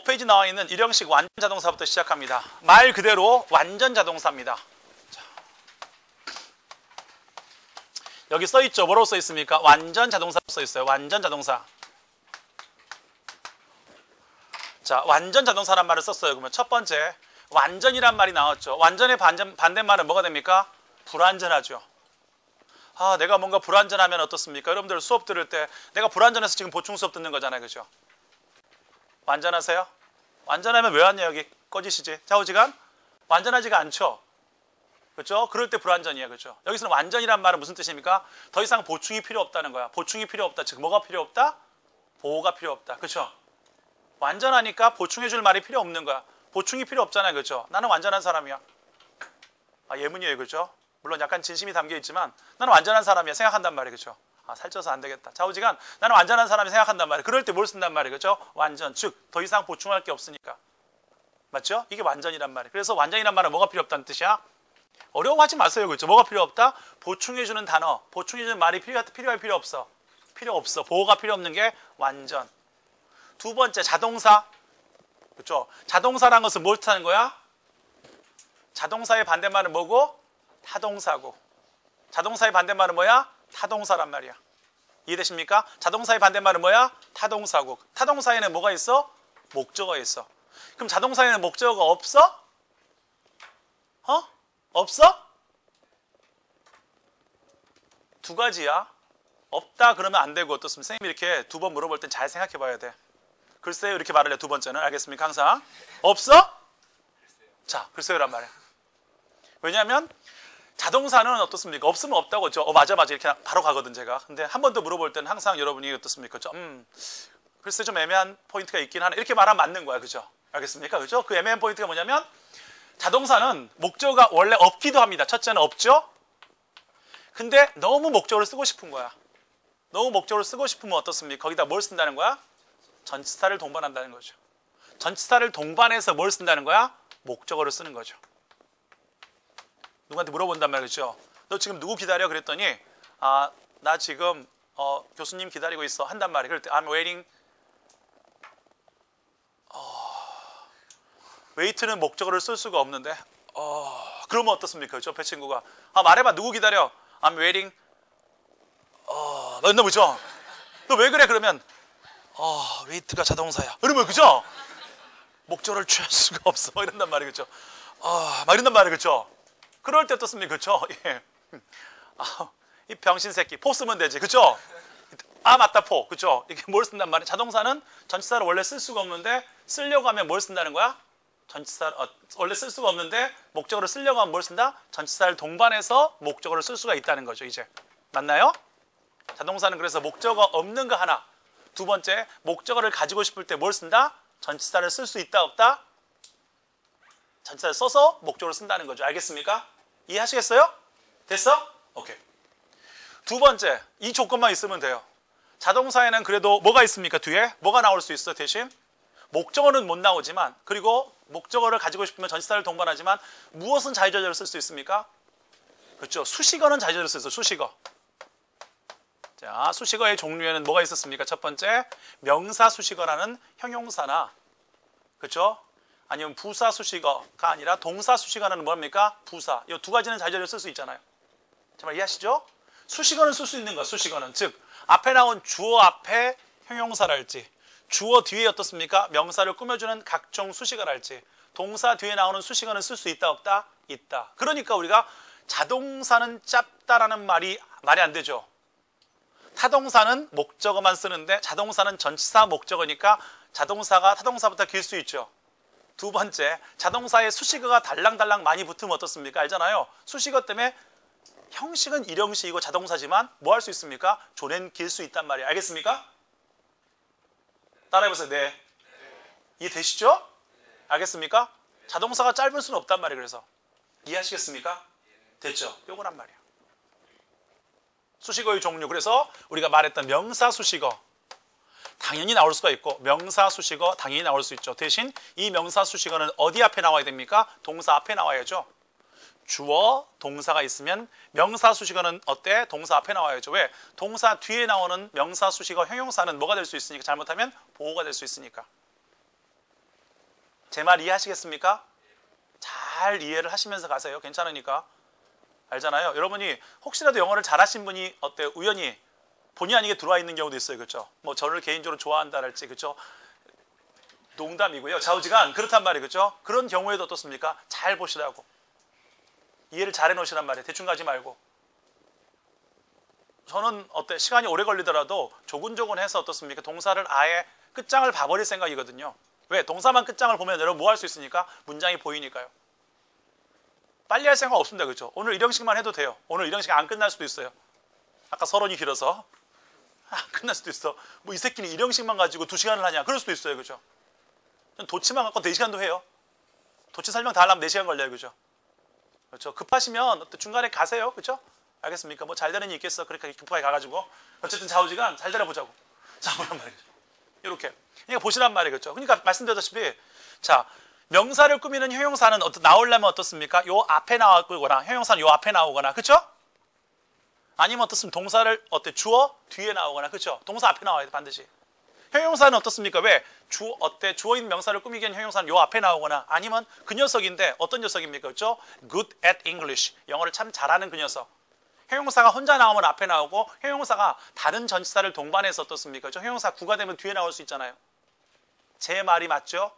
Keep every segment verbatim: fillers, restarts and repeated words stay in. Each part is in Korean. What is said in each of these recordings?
페이지 나와 있는 일형식 완전 자동사부터 시작합니다. 말 그대로 완전 자동사입니다. 자. 여기 써 있죠. 뭐라고 써 있습니까? 완전 자동사 써 있어요. 완전 자동사. 자, 완전 자동사란 말을 썼어요. 그러면 첫 번째, 완전이란 말이 나왔죠. 완전의 반전, 반대말은 뭐가 됩니까? 불완전하죠. 아, 내가 뭔가 불완전하면 어떻습니까? 여러분들 수업 들을 때 내가 불완전해서 지금 보충 수업 듣는 거잖아요. 그죠? 완전하세요? 완전하면 왜 왔냐 여기 꺼지시지? 좌우지간? 완전하지가 않죠. 그렇죠? 그럴 때 불완전이에요. 그렇죠? 여기서는 완전이란 말은 무슨 뜻입니까? 더 이상 보충이 필요 없다는 거야. 보충이 필요 없다. 즉 뭐가 필요 없다? 보호가 필요 없다. 그렇죠? 완전하니까 보충해 줄 말이 필요 없는 거야. 보충이 필요 없잖아요. 그렇죠? 나는 완전한 사람이야. 아, 예문이에요. 그렇죠? 물론 약간 진심이 담겨 있지만 나는 완전한 사람이야 생각한단 말이에요. 그렇죠? 아, 살쪄서 안 되겠다. 좌우지간 나는 완전한 사람이 생각한단 말이에요. 그럴 때 뭘 쓴단 말이에요. 그렇죠? 완전. 즉 더 이상 보충할 게 없으니까. 맞죠? 이게 완전이란 말이에요. 그래서 완전이란 말은 뭐가 필요 없다는 뜻이야? 어려워하지 마세요. 그렇죠? 뭐가 필요 없다? 보충해주는 단어. 보충해주는 말이 필요, 필요할 필요 없어. 필요 없어. 보호가 필요 없는 게 완전. 두 번째, 자동사. 그렇죠? 자동사란 것은 뭘 뜻하는 거야? 자동사의 반대말은 뭐고? 타동사고. 자동사의 반대말은 뭐야? 타동사란 말이야. 이해되십니까? 자동사의 반대말은 뭐야? 타동사고. 타동사에는 뭐가 있어? 목적어가 있어. 그럼 자동사에는 목적어가 없어? 어? 없어? 두 가지야. 없다 그러면 안 되고 어떻습니까? 선생님이 이렇게 두 번 물어볼 땐 잘 생각해 봐야 돼. 글쎄요 이렇게 말을 해. 두 번째는 알겠습니까? 항상 없어? 자, 글쎄요란 말이야. 왜냐하면 자동사는 어떻습니까? 없으면 없다고 죠. 어, 맞아 맞아 이렇게 바로 가거든 제가. 근데 한 번 더 물어볼 때는 항상 여러분이 어떻습니까? 저, 음, 글쎄 좀 애매한 포인트가 있긴 하네. 이렇게 말하면 맞는 거야. 그죠? 알겠습니까? 그죠? 그 애매한 포인트가 뭐냐면 자동사는 목적어가 원래 없기도 합니다. 첫째는 없죠? 근데 너무 목적어를 쓰고 싶은 거야. 너무 목적어를 쓰고 싶으면 어떻습니까? 거기다 뭘 쓴다는 거야? 전치사를 동반한다는 거죠. 전치사를 동반해서 뭘 쓴다는 거야? 목적어를 쓰는 거죠. 누구한테 물어본단 말이죠. 너 지금 누구 기다려? 그랬더니 아, 나 지금 어, 교수님 기다리고 있어 한단 말이에요. 그럴 때 I'm waiting. 어, wait는 목적어를 쓸 수가 없는데 어, 그러면 어떻습니까? 저 배 친구가 아, 말해봐. 누구 기다려? I'm waiting. 어, 너 그죠? 너 왜 그래? 그러면 어, wait가 자동사야. 그러면 그죠? 목적어를 취할 수가 없어. 이런단 말이에요. 그죠? 어, 막 이런단 말이에요. 그죠? 그럴 때 어떻습니까? 그쵸? 예. 아, 이 병신 새끼. 포 쓰면 되지. 그쵸? 아, 맞다, 포. 그쵸? 이게 뭘 쓴단 말이야? 자동사는 전치사를 원래 쓸 수가 없는데 쓰려고 하면 뭘 쓴다는 거야? 전치사, 어, 원래 쓸 수가 없는데 목적어를 쓰려고 하면 뭘 쓴다? 전치사를 동반해서 목적어를 쓸 수가 있다는 거죠, 이제. 맞나요? 자동사는 그래서 목적어 없는 거 하나. 두 번째, 목적어를 가지고 싶을 때 뭘 쓴다? 전치사를 쓸 수 있다, 없다? 전치사를 써서 목적어를 쓴다는 거죠. 알겠습니까? 이해하시겠어요? 됐어? 오케이. 두 번째, 이 조건만 있으면 돼요. 자동사에는 그래도 뭐가 있습니까? 뒤에? 뭐가 나올 수 있어 대신? 목적어는 못 나오지만 그리고 목적어를 가지고 싶으면 전치사를 동반하지만 무엇은 자유자재로 쓸 수 있습니까? 그렇죠. 수식어는 자유자재로 쓸 수 있어요. 수식어. 자, 수식어의 종류에는 뭐가 있었습니까? 첫 번째, 명사 수식어라는 형용사나 그렇죠? 아니면 부사 수식어가 아니라 동사 수식어는 뭡니까? 부사. 이 두 가지는 자유자재로 쓸 수 있잖아요. 정말 이해하시죠? 수식어는 쓸 수 있는 거야. 수식어는. 즉 앞에 나온 주어 앞에 형용사랄지 주어 뒤에 어떻습니까? 명사를 꾸며주는 각종 수식어랄지 동사 뒤에 나오는 수식어는 쓸 수 있다 없다? 있다. 그러니까 우리가 자동사는 짧다라는 말이 말이 안 되죠. 타동사는 목적어만 쓰는데 자동사는 전치사 목적어니까 자동사가 타동사보다 길 수 있죠. 두 번째, 자동사에 수식어가 달랑달랑 많이 붙으면 어떻습니까? 알잖아요. 수식어 때문에 형식은 일형식이고 자동사지만 뭐 할 수 있습니까? 조는 길 수 있단 말이에요. 알겠습니까? 따라해보세요. 네. 이해되시죠? 알겠습니까? 자동사가 짧을 수는 없단 말이에요. 그래서 이해하시겠습니까? 됐죠? 요거란 말이에요. 수식어의 종류. 그래서 우리가 말했던 명사 수식어 당연히 나올 수가 있고 명사 수식어 당연히 나올 수 있죠. 대신 이 명사 수식어는 어디 앞에 나와야 됩니까? 동사 앞에 나와야죠. 주어, 동사가 있으면 명사 수식어는 어때? 동사 앞에 나와야죠. 왜? 동사 뒤에 나오는 명사 수식어 형용사는 뭐가 될 수 있으니까 잘못하면 보호가 될 수 있으니까. 제 말 이해하시겠습니까? 잘 이해를 하시면서 가세요. 괜찮으니까. 알잖아요. 여러분이 혹시라도 영어를 잘하신 분이 어때요? 우연히 본의 아니게 들어와 있는 경우도 있어요. 그렇죠? 뭐 저를 개인적으로 좋아한다랄지 그렇죠? 농담이고요. 좌우지간 그렇단 말이에요. 그렇죠? 그런 경우에도 어떻습니까? 잘 보시라고. 이해를 잘 해놓으시란 말이에요. 대충 가지 말고. 저는 어때? 시간이 오래 걸리더라도 조근조근해서 어떻습니까? 동사를 아예 끝장을 봐버릴 생각이거든요. 왜? 동사만 끝장을 보면 여러분 뭐 할 수 있으니까? 문장이 보이니까요. 빨리 할 생각 없습니다. 그렇죠? 오늘 일 형식만 해도 돼요. 오늘 일 형식 안 끝날 수도 있어요. 아까 서론이 길어서 안 끝날 수도 있어. 뭐 이 새끼는 일 형식만 가지고 두 시간을 하냐? 그럴 수도 있어요. 그렇죠? 도치만 갖고 네 시간도 해요. 도치 설명 다 하려면 네 시간 걸려요. 그죠? 그렇죠? 급하시면 중간에 가세요. 그렇죠? 알겠습니까? 뭐 잘 되는 일 있겠어. 그러니까 급하게 가가지고. 어쨌든 좌우지간 잘 되려보자고. 자, 보란 말이죠. 이렇게. 그러니까 보시란 말이겠죠. 그러니까 말씀드렸다시피 자, 명사를 꾸미는 형용사는 어떠, 나오려면 어떻습니까? 요 앞에 나오거나 형용사는 요 앞에 나오거나 그렇죠? 아니면 어떻습니까? 동사를 어때? 주어 뒤에 나오거나 그렇죠? 동사 앞에 나와야 돼 반드시. 형용사는 어떻습니까? 왜? 주 어때? 주어 있는 명사를 꾸미기 위한 형용사는 요 앞에 나오거나 아니면 그 녀석인데 어떤 녀석입니까? 그렇죠? Good at English. 영어를 참 잘하는 그 녀석. 형용사가 혼자 나오면 앞에 나오고 형용사가 다른 전치사를 동반해서 어떻습니까? 그렇죠? 형용사 구가 되면 뒤에 나올 수 있잖아요. 제 말이 맞죠?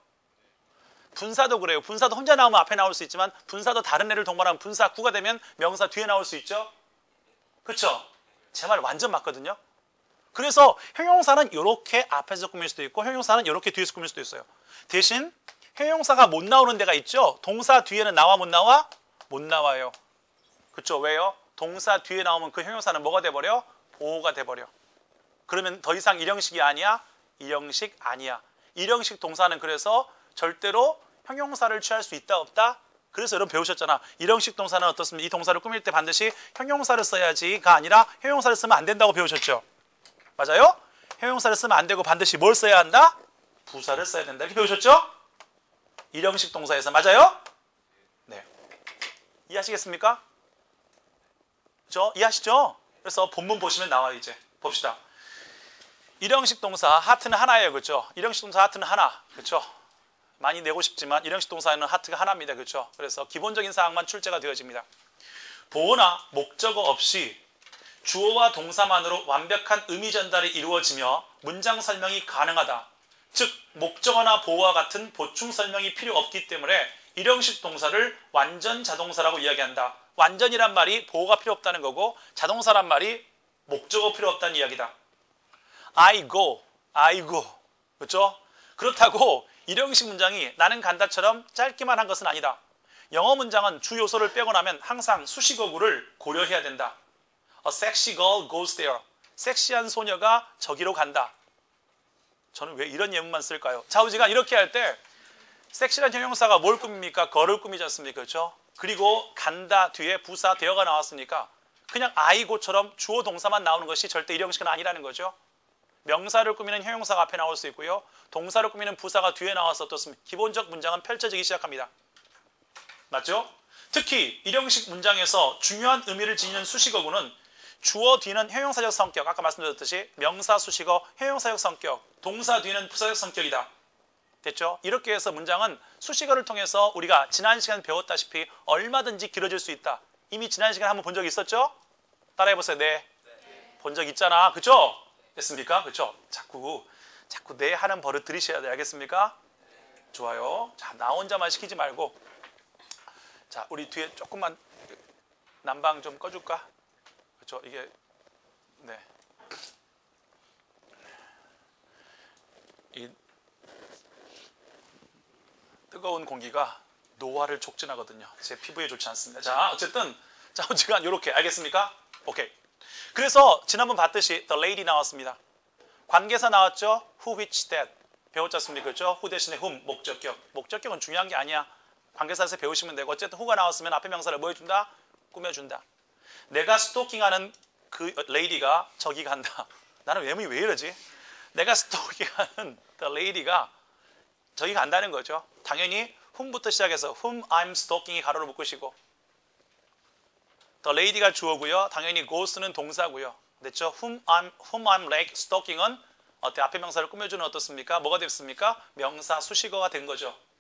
분사도 그래요. 분사도 혼자 나오면 앞에 나올 수 있지만 분사도 다른 애를 동반하면 분사 구가 되면 명사 뒤에 나올 수 있죠? 그렇죠? 제 말 완전 맞거든요. 그래서 형용사는 이렇게 앞에서 꾸밀 수도 있고 형용사는 이렇게 뒤에서 꾸밀 수도 있어요. 대신 형용사가 못 나오는 데가 있죠. 동사 뒤에는 나와 못 나와? 못 나와요. 그렇죠? 왜요? 동사 뒤에 나오면 그 형용사는 뭐가 돼버려? 보호가 돼버려. 그러면 더 이상 일형식이 아니야? 일형식 아니야. 일형식 동사는 그래서 절대로 형용사를 취할 수 있다 없다? 그래서 여러분 배우셨잖아. 일형식 동사는 어떻습니까? 이 동사를 꾸밀 때 반드시 형용사를 써야지가 아니라 형용사를 쓰면 안 된다고 배우셨죠? 맞아요? 형용사를 쓰면 안 되고 반드시 뭘 써야 한다? 부사를 써야 된다. 이렇게 배우셨죠? 일형식 동사에서. 맞아요? 네. 이해하시겠습니까? 그죠? 이해하시죠? 그래서 본문 보시면 나와요. 이제 봅시다. 일형식 동사 하트는 하나예요. 그렇죠? 일형식 동사 하트는 하나. 그렇죠? 많이 내고 싶지만 일형식 동사는 하트가 하나입니다. 그렇죠? 그래서 기본적인 사항만 출제가 되어집니다. 보어나 목적어 없이 주어와 동사만으로 완벽한 의미 전달이 이루어지며 문장 설명이 가능하다. 즉 목적어나 보어와 같은 보충 설명이 필요 없기 때문에 일형식 동사를 완전 자동사라고 이야기한다. 완전이란 말이 보어가 필요 없다는 거고 자동사란 말이 목적어 필요 없다는 이야기다. I go, I go. 그렇죠? 그렇다고 일형식 문장이 나는 간다처럼 짧게만 한 것은 아니다. 영어 문장은 주 요소를 빼고 나면 항상 수식어구를 고려해야 된다. A sexy girl goes there. 섹시한 소녀가 저기로 간다. 저는 왜 이런 예문만 쓸까요? 좌우지간 이렇게 할 때 섹시한 형용사가 뭘 꾸밉니까? 거를 꾸미지 않습니까? 그렇죠? 그리고 간다 뒤에 부사 되어가 나왔으니까 그냥 I go처럼 주어 동사만 나오는 것이 절대 일형식은 아니라는 거죠. 명사를 꾸미는 형용사가 앞에 나올 수 있고요. 동사를 꾸미는 부사가 뒤에 나와서 어떻습니까? 기본적 문장은 펼쳐지기 시작합니다. 맞죠? 특히 일형식 문장에서 중요한 의미를 지니는 수식어구는 주어 뒤는 형용사적 성격, 아까 말씀드렸듯이 명사 수식어 형용사적 성격, 동사 뒤는 부사적 성격이다. 됐죠? 이렇게 해서 문장은 수식어를 통해서 우리가 지난 시간에 배웠다시피 얼마든지 길어질 수 있다. 이미 지난 시간에 한번 본 적 있었죠? 따라해보세요. 네. 네. 본 적 있잖아. 그죠? 됐습니까? 그죠? 자꾸 자꾸 네 하는 버릇 들이셔야 돼. 알겠습니까? 네. 좋아요. 자, 나 혼자만 시키지 말고 자, 우리 뒤에 조금만 난방 좀 꺼줄까? 그렇죠? 이게 네. 이 뜨거운 공기가 노화를 촉진하거든요. 제 피부에 좋지 않습니다. 자, 어쨌든 자, 시간 이렇게 알겠습니까? 오케이. 그래서 지난번 봤듯이 the lady 나왔습니다. 관계사 나왔죠? who, which, that 배웠지 않습니까? 그렇죠? who 대신에 whom 목적격. 목적격은 중요한 게 아니야. 관계사에서 배우시면 되고 어쨌든 who가 나왔으면 앞에 명사를 뭐 해준다? 꾸며준다. 내가 스토킹하는 그 레이디가 저기 간다. 나는 외모이 왜 이러지? 내가 스토킹하는 the lady가 저기 간다는 거죠. 당연히 whom부터 시작해서 whom I'm stalking이 가로로 묶으시고 the lady가 주어고요. 당연히 goes는 동사고요. 됐죠? whom I'm, whom I'm like stalking은 어때? 앞에 명사를 꾸며주는 어떻습니까? 뭐가 됐습니까? 명사 수식어가 된 거죠.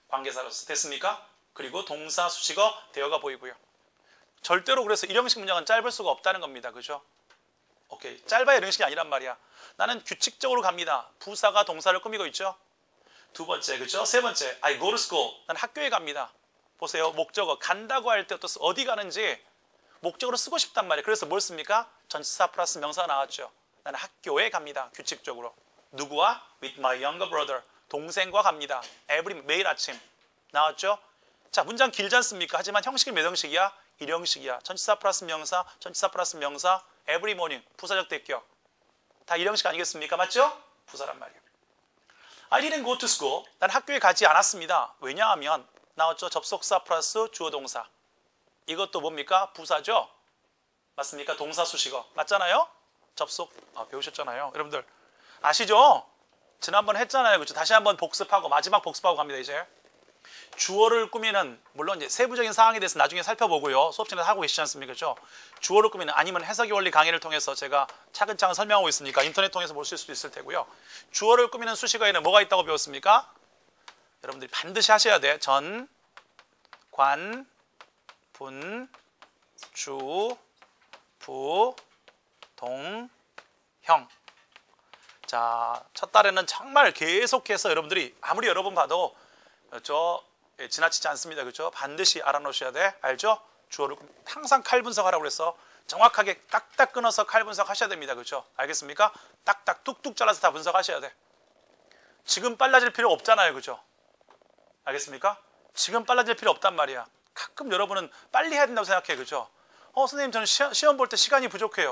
관계사로서 됐습니까? 그리고 동사, 수식어, 대어가 보이고요. 절대로 그래서 일형식 문장은 짧을 수가 없다는 겁니다. 그죠? 오케이. 짧아야 일형식이 아니란 말이야. 나는 규칙적으로 갑니다. 부사가 동사를 꾸미고 있죠. 두 번째, 그죠? 세 번째, I go to school. 나는 학교에 갑니다. 보세요. 목적어 간다고 할 때 어디 가는지 목적으로 쓰고 싶단 말이에요. 그래서 뭘 씁니까? 전치사 플러스 명사가 나왔죠. 나는 학교에 갑니다. 규칙적으로. 누구와? With my younger brother. 동생과 갑니다. Every 매일 아침. 나왔죠? 자, 문장 길지 않습니까? 하지만 형식이 몇 형식이야? 일형식이야. 전치사 플러스 명사, 전치사 플러스 명사, every morning. 부사적 대격. 다 일형식 아니겠습니까? 맞죠? 부사란 말이에요. I didn't go to school. 난 학교에 가지 않았습니다. 왜냐하면 나왔죠? 접속사 플러스 주어 동사. 이것도 뭡니까? 부사죠? 맞습니까? 동사 수식어. 맞잖아요? 접속. 아, 배우셨잖아요. 여러분들 아시죠? 지난번에 했잖아요. 그렇죠? 다시 한번 복습하고 마지막 복습하고 갑니다. 이제 주어를 꾸미는 물론 이제 세부적인 상황에 대해서 나중에 살펴보고요. 수업 중에 하고 계시지 않습니까? 그렇죠? 주어를 꾸미는 아니면 해석의 원리 강의를 통해서 제가 차근차근 설명하고 있으니까 인터넷 통해서 보실 수도 있을 테고요. 주어를 꾸미는 수식어에는 뭐가 있다고 배웠습니까? 여러분들이 반드시 하셔야 돼. 전, 관, 분, 주, 부, 동, 형. 자, 첫 달에는 정말 계속해서 여러분들이 아무리 여러 번 봐도 저 예, 지나치지 않습니다. 그렇죠? 반드시 알아놓으셔야 돼. 알죠? 주어를 항상 칼 분석하라고 그래서 정확하게 딱딱 끊어서 칼 분석하셔야 됩니다. 그렇죠? 알겠습니까? 딱딱 뚝뚝 잘라서 다 분석하셔야 돼. 지금 빨라질 필요 없잖아요. 그렇죠? 알겠습니까? 지금 빨라질 필요 없단 말이야. 가끔 여러분은 빨리 해야 된다고 생각해. 그렇죠? 어, 선생님 저는 시험, 시험 볼 때 시간이 부족해요.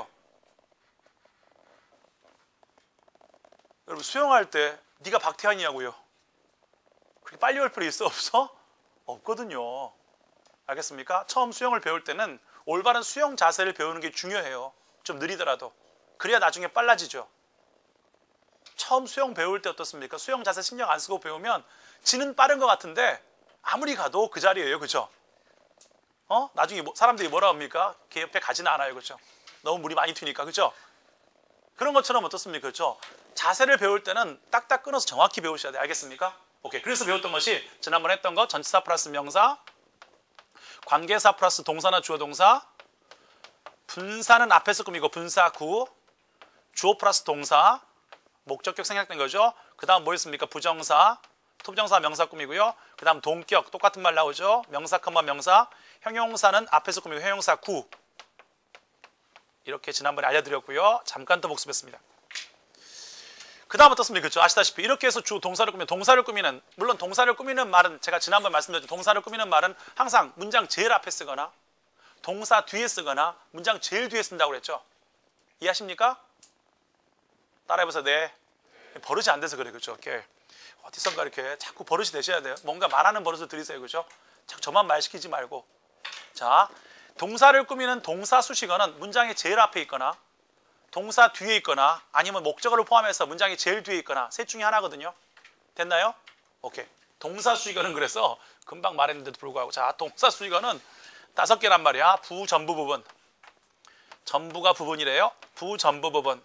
여러분 수영할 때 네가 박태환이냐고요. 그렇게 빨리 올 필요 있어? 없어? 없거든요. 알겠습니까? 처음 수영을 배울 때는 올바른 수영 자세를 배우는 게 중요해요. 좀 느리더라도. 그래야 나중에 빨라지죠. 처음 수영 배울 때 어떻습니까? 수영 자세 신경 안 쓰고 배우면 지는 빠른 것 같은데 아무리 가도 그 자리예요. 그죠? 어? 나중에 뭐, 사람들이 뭐라 합니까? 걔 옆에 가지는 않아요. 그죠? 너무 물이 많이 튀니까. 그죠? 그런 것처럼 어떻습니까? 그렇죠? 자세를 배울 때는 딱딱 끊어서 정확히 배우셔야 돼요. 알겠습니까? 오케이. 그래서 배웠던 것이 지난번에 했던 거 전치사 플러스 명사, 관계사 플러스 동사나 주어 동사, 분사는 앞에서 꾸미고 분사 구, 주어 플러스 동사, 목적격 생략된 거죠. 그 다음 뭐였습니까? 부정사, 투부정사 명사 꾸미고요. 그 다음 동격 똑같은 말 나오죠. 명사 컴마 명사, 형용사는 앞에서 꾸미고 형용사 구. 이렇게 지난번에 알려드렸고요. 잠깐 또 복습했습니다. 그 다음 어떻습니까? 그렇죠? 아시다시피 이렇게 해서 주 동사를 꾸미는 동사를 꾸미는 물론 동사를 꾸미는 말은 제가 지난번 말씀드렸죠. 동사를 꾸미는 말은 항상 문장 제일 앞에 쓰거나 동사 뒤에 쓰거나 문장 제일 뒤에 쓴다고 그랬죠. 이해하십니까? 따라해보세요. 네. 버릇이 안 돼서 그래. 그렇죠? 이렇게 어디선가 이렇게 자꾸 버릇이 되셔야 돼요. 뭔가 말하는 버릇을 들이세요. 그렇죠? 자꾸 저만 말 시키지 말고. 자, 동사를 꾸미는 동사 수식어는 문장의 제일 앞에 있거나 동사 뒤에 있거나 아니면 목적어를 포함해서 문장이 제일 뒤에 있거나 셋 중에 하나거든요. 됐나요? 오케이. 동사 수식어는 그래서 금방 말했는데도 불구하고 자, 동사 수식어는 다섯 개란 말이야. 부전부 부분. 전부가 부분이래요. 부전부 부분.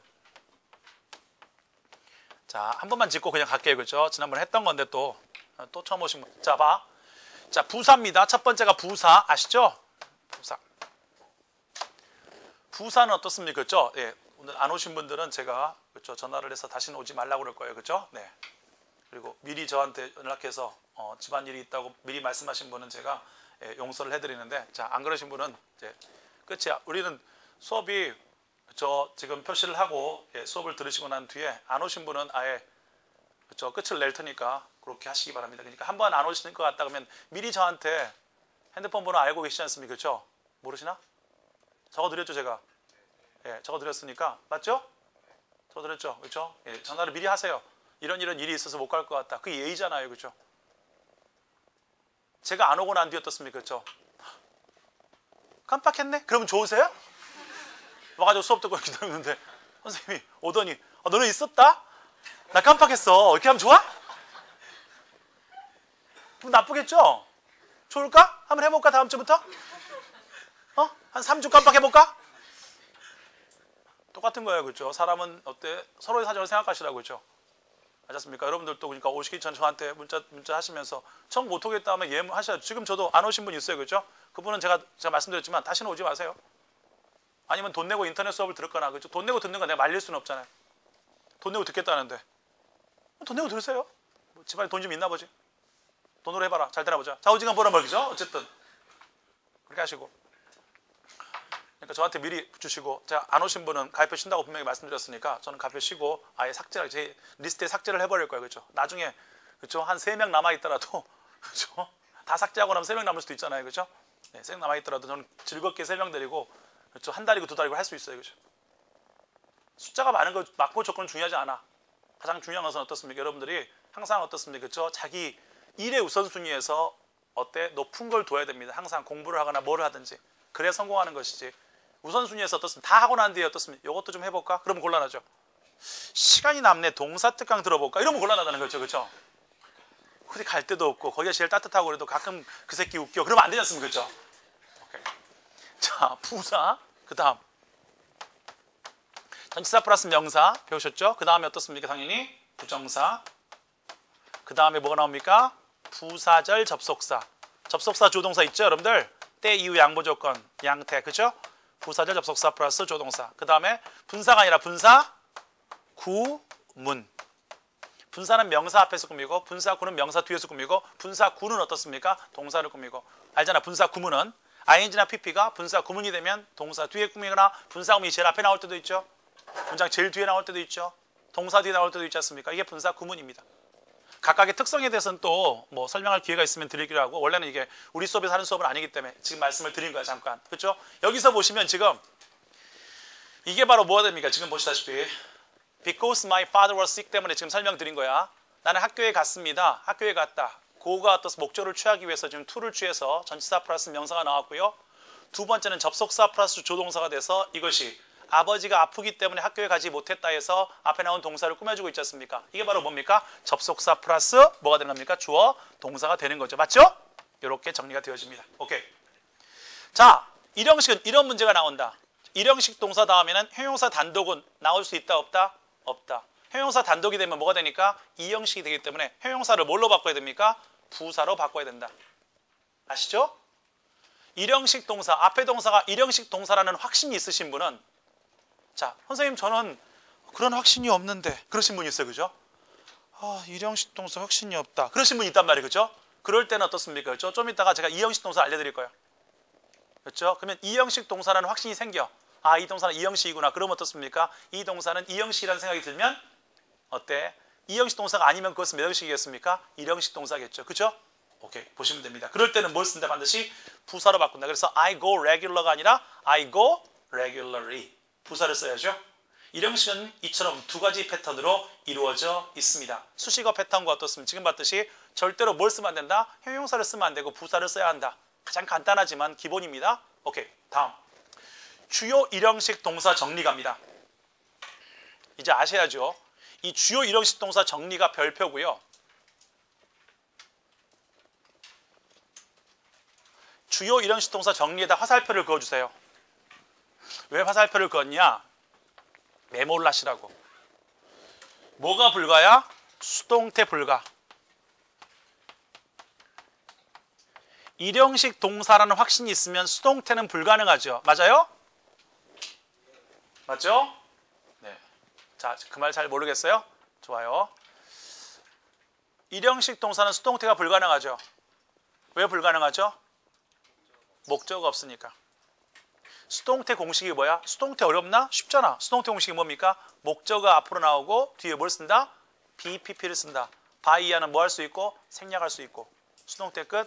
자, 한 번만 짚고 그냥 갈게요. 그렇죠? 지난번에 했던 건데 또, 또 처음 오신 분. 자, 봐. 자, 부사입니다. 첫 번째가 부사. 아시죠? 부사. 부사는 어떻습니까? 그렇죠? 예. 오늘 안 오신 분들은 제가 그렇죠? 전화를 해서 다시는 오지 말라고 그럴 거예요. 그렇죠? 네. 그리고 미리 저한테 연락해서 어, 집안일이 있다고 미리 말씀하신 분은 제가 예, 용서를 해드리는데 자, 안 그러신 분은 이제 끝이야. 우리는 수업이 저 지금 표시를 하고 예, 수업을 들으시고 난 뒤에 안 오신 분은 아예 그렇죠? 끝을 낼 테니까 그렇게 하시기 바랍니다. 그러니까 한 번 안 오시는 것 같다 그러면 미리 저한테 핸드폰 번호 알고 계시지 않습니까? 그렇죠? 모르시나? 적어드렸죠 제가. 예, 적어드렸으니까 맞죠? 적어드렸죠, 그렇죠? 예, 전화를 미리 하세요. 이런 이런 일이 있어서 못 갈 것 같다. 그게 예의잖아요, 그렇죠? 제가 안 오고 난 뒤에 어떻습니까, 그렇죠? 깜빡했네? 그러면 좋으세요? 와가지고 수업 듣고 기다렸는데 선생님이 오더니 아, 너는 있었다? 나 깜빡했어. 이렇게 하면 좋아? 그럼 나쁘겠죠? 좋을까? 한번 해볼까 다음 주부터? 어? 한 삼 주 깜빡해볼까? 똑같은 거예요. 그렇죠? 사람은 어때? 서로의 사정을 생각하시라고 그렇죠? 맞았습니까? 여러분들도 그러니까 오시기 전에 저한테 문자 문자 하시면서 청 못 오겠다 하면 예하셔야죠. 지금 저도 안 오신 분 있어요, 그죠? 그분은 제가 제가 말씀드렸지만 다시는 오지 마세요. 아니면 돈 내고 인터넷 수업을 들었거나, 그죠? 돈 내고 듣는 건 내가 말릴 수는 없잖아요. 돈 내고 듣겠다는데 돈 내고 들으세요. 뭐 집안에 돈 좀 있나 보지. 돈으로 해봐라. 잘 되나 보자. 좌우지간 보란 말이죠. 어쨌든 그렇게 하시고. 그러니까 저한테 미리 주시고, 제가 안 오신 분은 가입표 쉰다고 분명히 말씀드렸으니까 저는 가입표 쉬고 아예 삭제를, 제 리스트에 삭제를 해버릴 거예요. 그렇죠? 나중에 그렇죠? 한 세 명 남아있더라도 그렇죠? 다 삭제하고 나면 세 명 남을 수도 있잖아요. 그렇죠? 네, 세 명 남아있더라도 저는 즐겁게 세 명 데리고 그렇죠? 한 달이고 두 달이고 할 수 있어요. 그렇죠? 숫자가 많은 거 맞고 조건은 중요하지 않아. 가장 중요한 것은 어떻습니까? 여러분들이 항상 어떻습니까? 그렇죠? 자기 일의 우선순위에서 어때? 높은 걸 둬야 됩니다. 항상 공부를 하거나 뭐를 하든지. 그래야 성공하는 것이지. 우선순위에서 어떻습니까? 다 하고 난 뒤에 어떻습니까? 이것도 좀 해볼까? 그러면 곤란하죠. 시간이 남네. 동사 특강 들어볼까? 이러면 곤란하다는 거죠. 그렇죠? 어디 갈 데도 없고 거기가 제일 따뜻하고 그래도 가끔 그 새끼 웃겨. 그러면 안 되지 않습니까? 그렇죠? 오케이. 자, 부사. 그 다음 전치사 플러스 명사 배우셨죠? 그 다음에 어떻습니까? 당연히 부정사. 그 다음에 뭐가 나옵니까? 부사절 접속사. 접속사 조동사 있죠? 여러분들? 때, 이후, 양보 조건, 양태. 그죠? 부사절 접속사 플러스 조동사. 그 다음에 분사가 아니라 분사 구문. 분사는 명사 앞에서 꾸미고 분사 구는 명사 뒤에서 꾸미고 분사 구는 어떻습니까? 동사를 꾸미고. 알잖아. 분사 구문은 아이엔지나 피피가 분사 구문이 되면 동사 뒤에 꾸미거나 분사 구문이 제일 앞에 나올 때도 있죠. 문장 제일 뒤에 나올 때도 있죠. 동사 뒤에 나올 때도 있지 않습니까? 이게 분사 구문입니다. 각각의 특성에 대해서는 또 뭐 설명할 기회가 있으면 드리기로 하고, 원래는 이게 우리 수업에서 하는 수업은 아니기 때문에 지금 말씀을 드린 거야. 잠깐. 그렇죠? 여기서 보시면 지금 이게 바로 뭐가 됩니까? 지금 보시다시피 Because my father was sick 때문에 지금 설명드린 거야. 나는 학교에 갔습니다. 학교에 갔다. 고가 어떤 목적을 취하기 위해서 지금 to를 취해서 전치사 플러스 명사가 나왔고요. 두 번째는 접속사 플러스 조동사가 돼서 이것이 아버지가 아프기 때문에 학교에 가지 못했다 해서 앞에 나온 동사를 꾸며주고 있지 않습니까? 이게 바로 뭡니까? 접속사 플러스 뭐가 되는 겁니까? 주어, 동사가 되는 거죠. 맞죠? 이렇게 정리가 되어집니다. 오케이. 자, 일형식은 이런 문제가 나온다. 일형식 동사 다음에는 형용사 단독은 나올 수 있다 없다? 없다. 형용사 단독이 되면 뭐가 되니까? 이형식이 되기 때문에 형용사를 뭘로 바꿔야 됩니까? 부사로 바꿔야 된다. 아시죠? 일형식 동사, 앞에 동사가 일형식 동사라는 확신이 있으신 분은, 자, 선생님 저는 그런 확신이 없는데, 그러신 분이 있어요. 그죠? 아, 일형식 동사 확신이 없다. 그러신 분이 있단 말이에요. 그죠? 그럴 때는 어떻습니까? 그죠? 좀 이따가 제가 이형식 동사 알려드릴 거예요. 그렇죠? 그러면 이형식 동사라는 확신이 생겨. 아, 이 동사는 이형식이구나. 그러면 어떻습니까? 이 동사는 이형식이라는 생각이 들면 어때? 이형식 동사가 아니면 그것은 몇 형식이겠습니까? 일형식 동사겠죠. 그죠? 오케이. 보시면 됩니다. 그럴 때는 뭘 쓴다? 반드시 부사로 바꾼다. 그래서 I go regular가 아니라 I go regularly. 부사를 써야죠. 일형식은 이처럼 두 가지 패턴으로 이루어져 있습니다. 수식어 패턴과 어떻습니까? 지금 봤듯이 절대로 뭘 쓰면 안 된다? 형용사를 쓰면 안 되고 부사를 써야 한다. 가장 간단하지만 기본입니다. 오케이. 다음. 주요 일형식 동사 정리 갑니다. 이제 아셔야죠. 이 주요 일형식 동사 정리가 별표고요. 주요 일형식 동사 정리에다 화살표를 그어주세요. 왜 화살표를 그었냐? 메몰라시라고. 뭐가 불가야? 수동태 불가. 일형식 동사라는 확신이 있으면 수동태는 불가능하죠. 맞아요? 맞죠? 네. 자, 그 말 잘 모르겠어요? 좋아요. 일형식 동사는 수동태가 불가능하죠. 왜 불가능하죠? 목적어가 없으니까. 수동태 공식이 뭐야? 수동태 어렵나? 쉽잖아. 수동태 공식이 뭡니까? 목적어가 앞으로 나오고 뒤에 뭘 쓴다? 비피피를 쓴다. 바이야는 뭐 할 수 있고? 생략할 수 있고. 수동태 끝.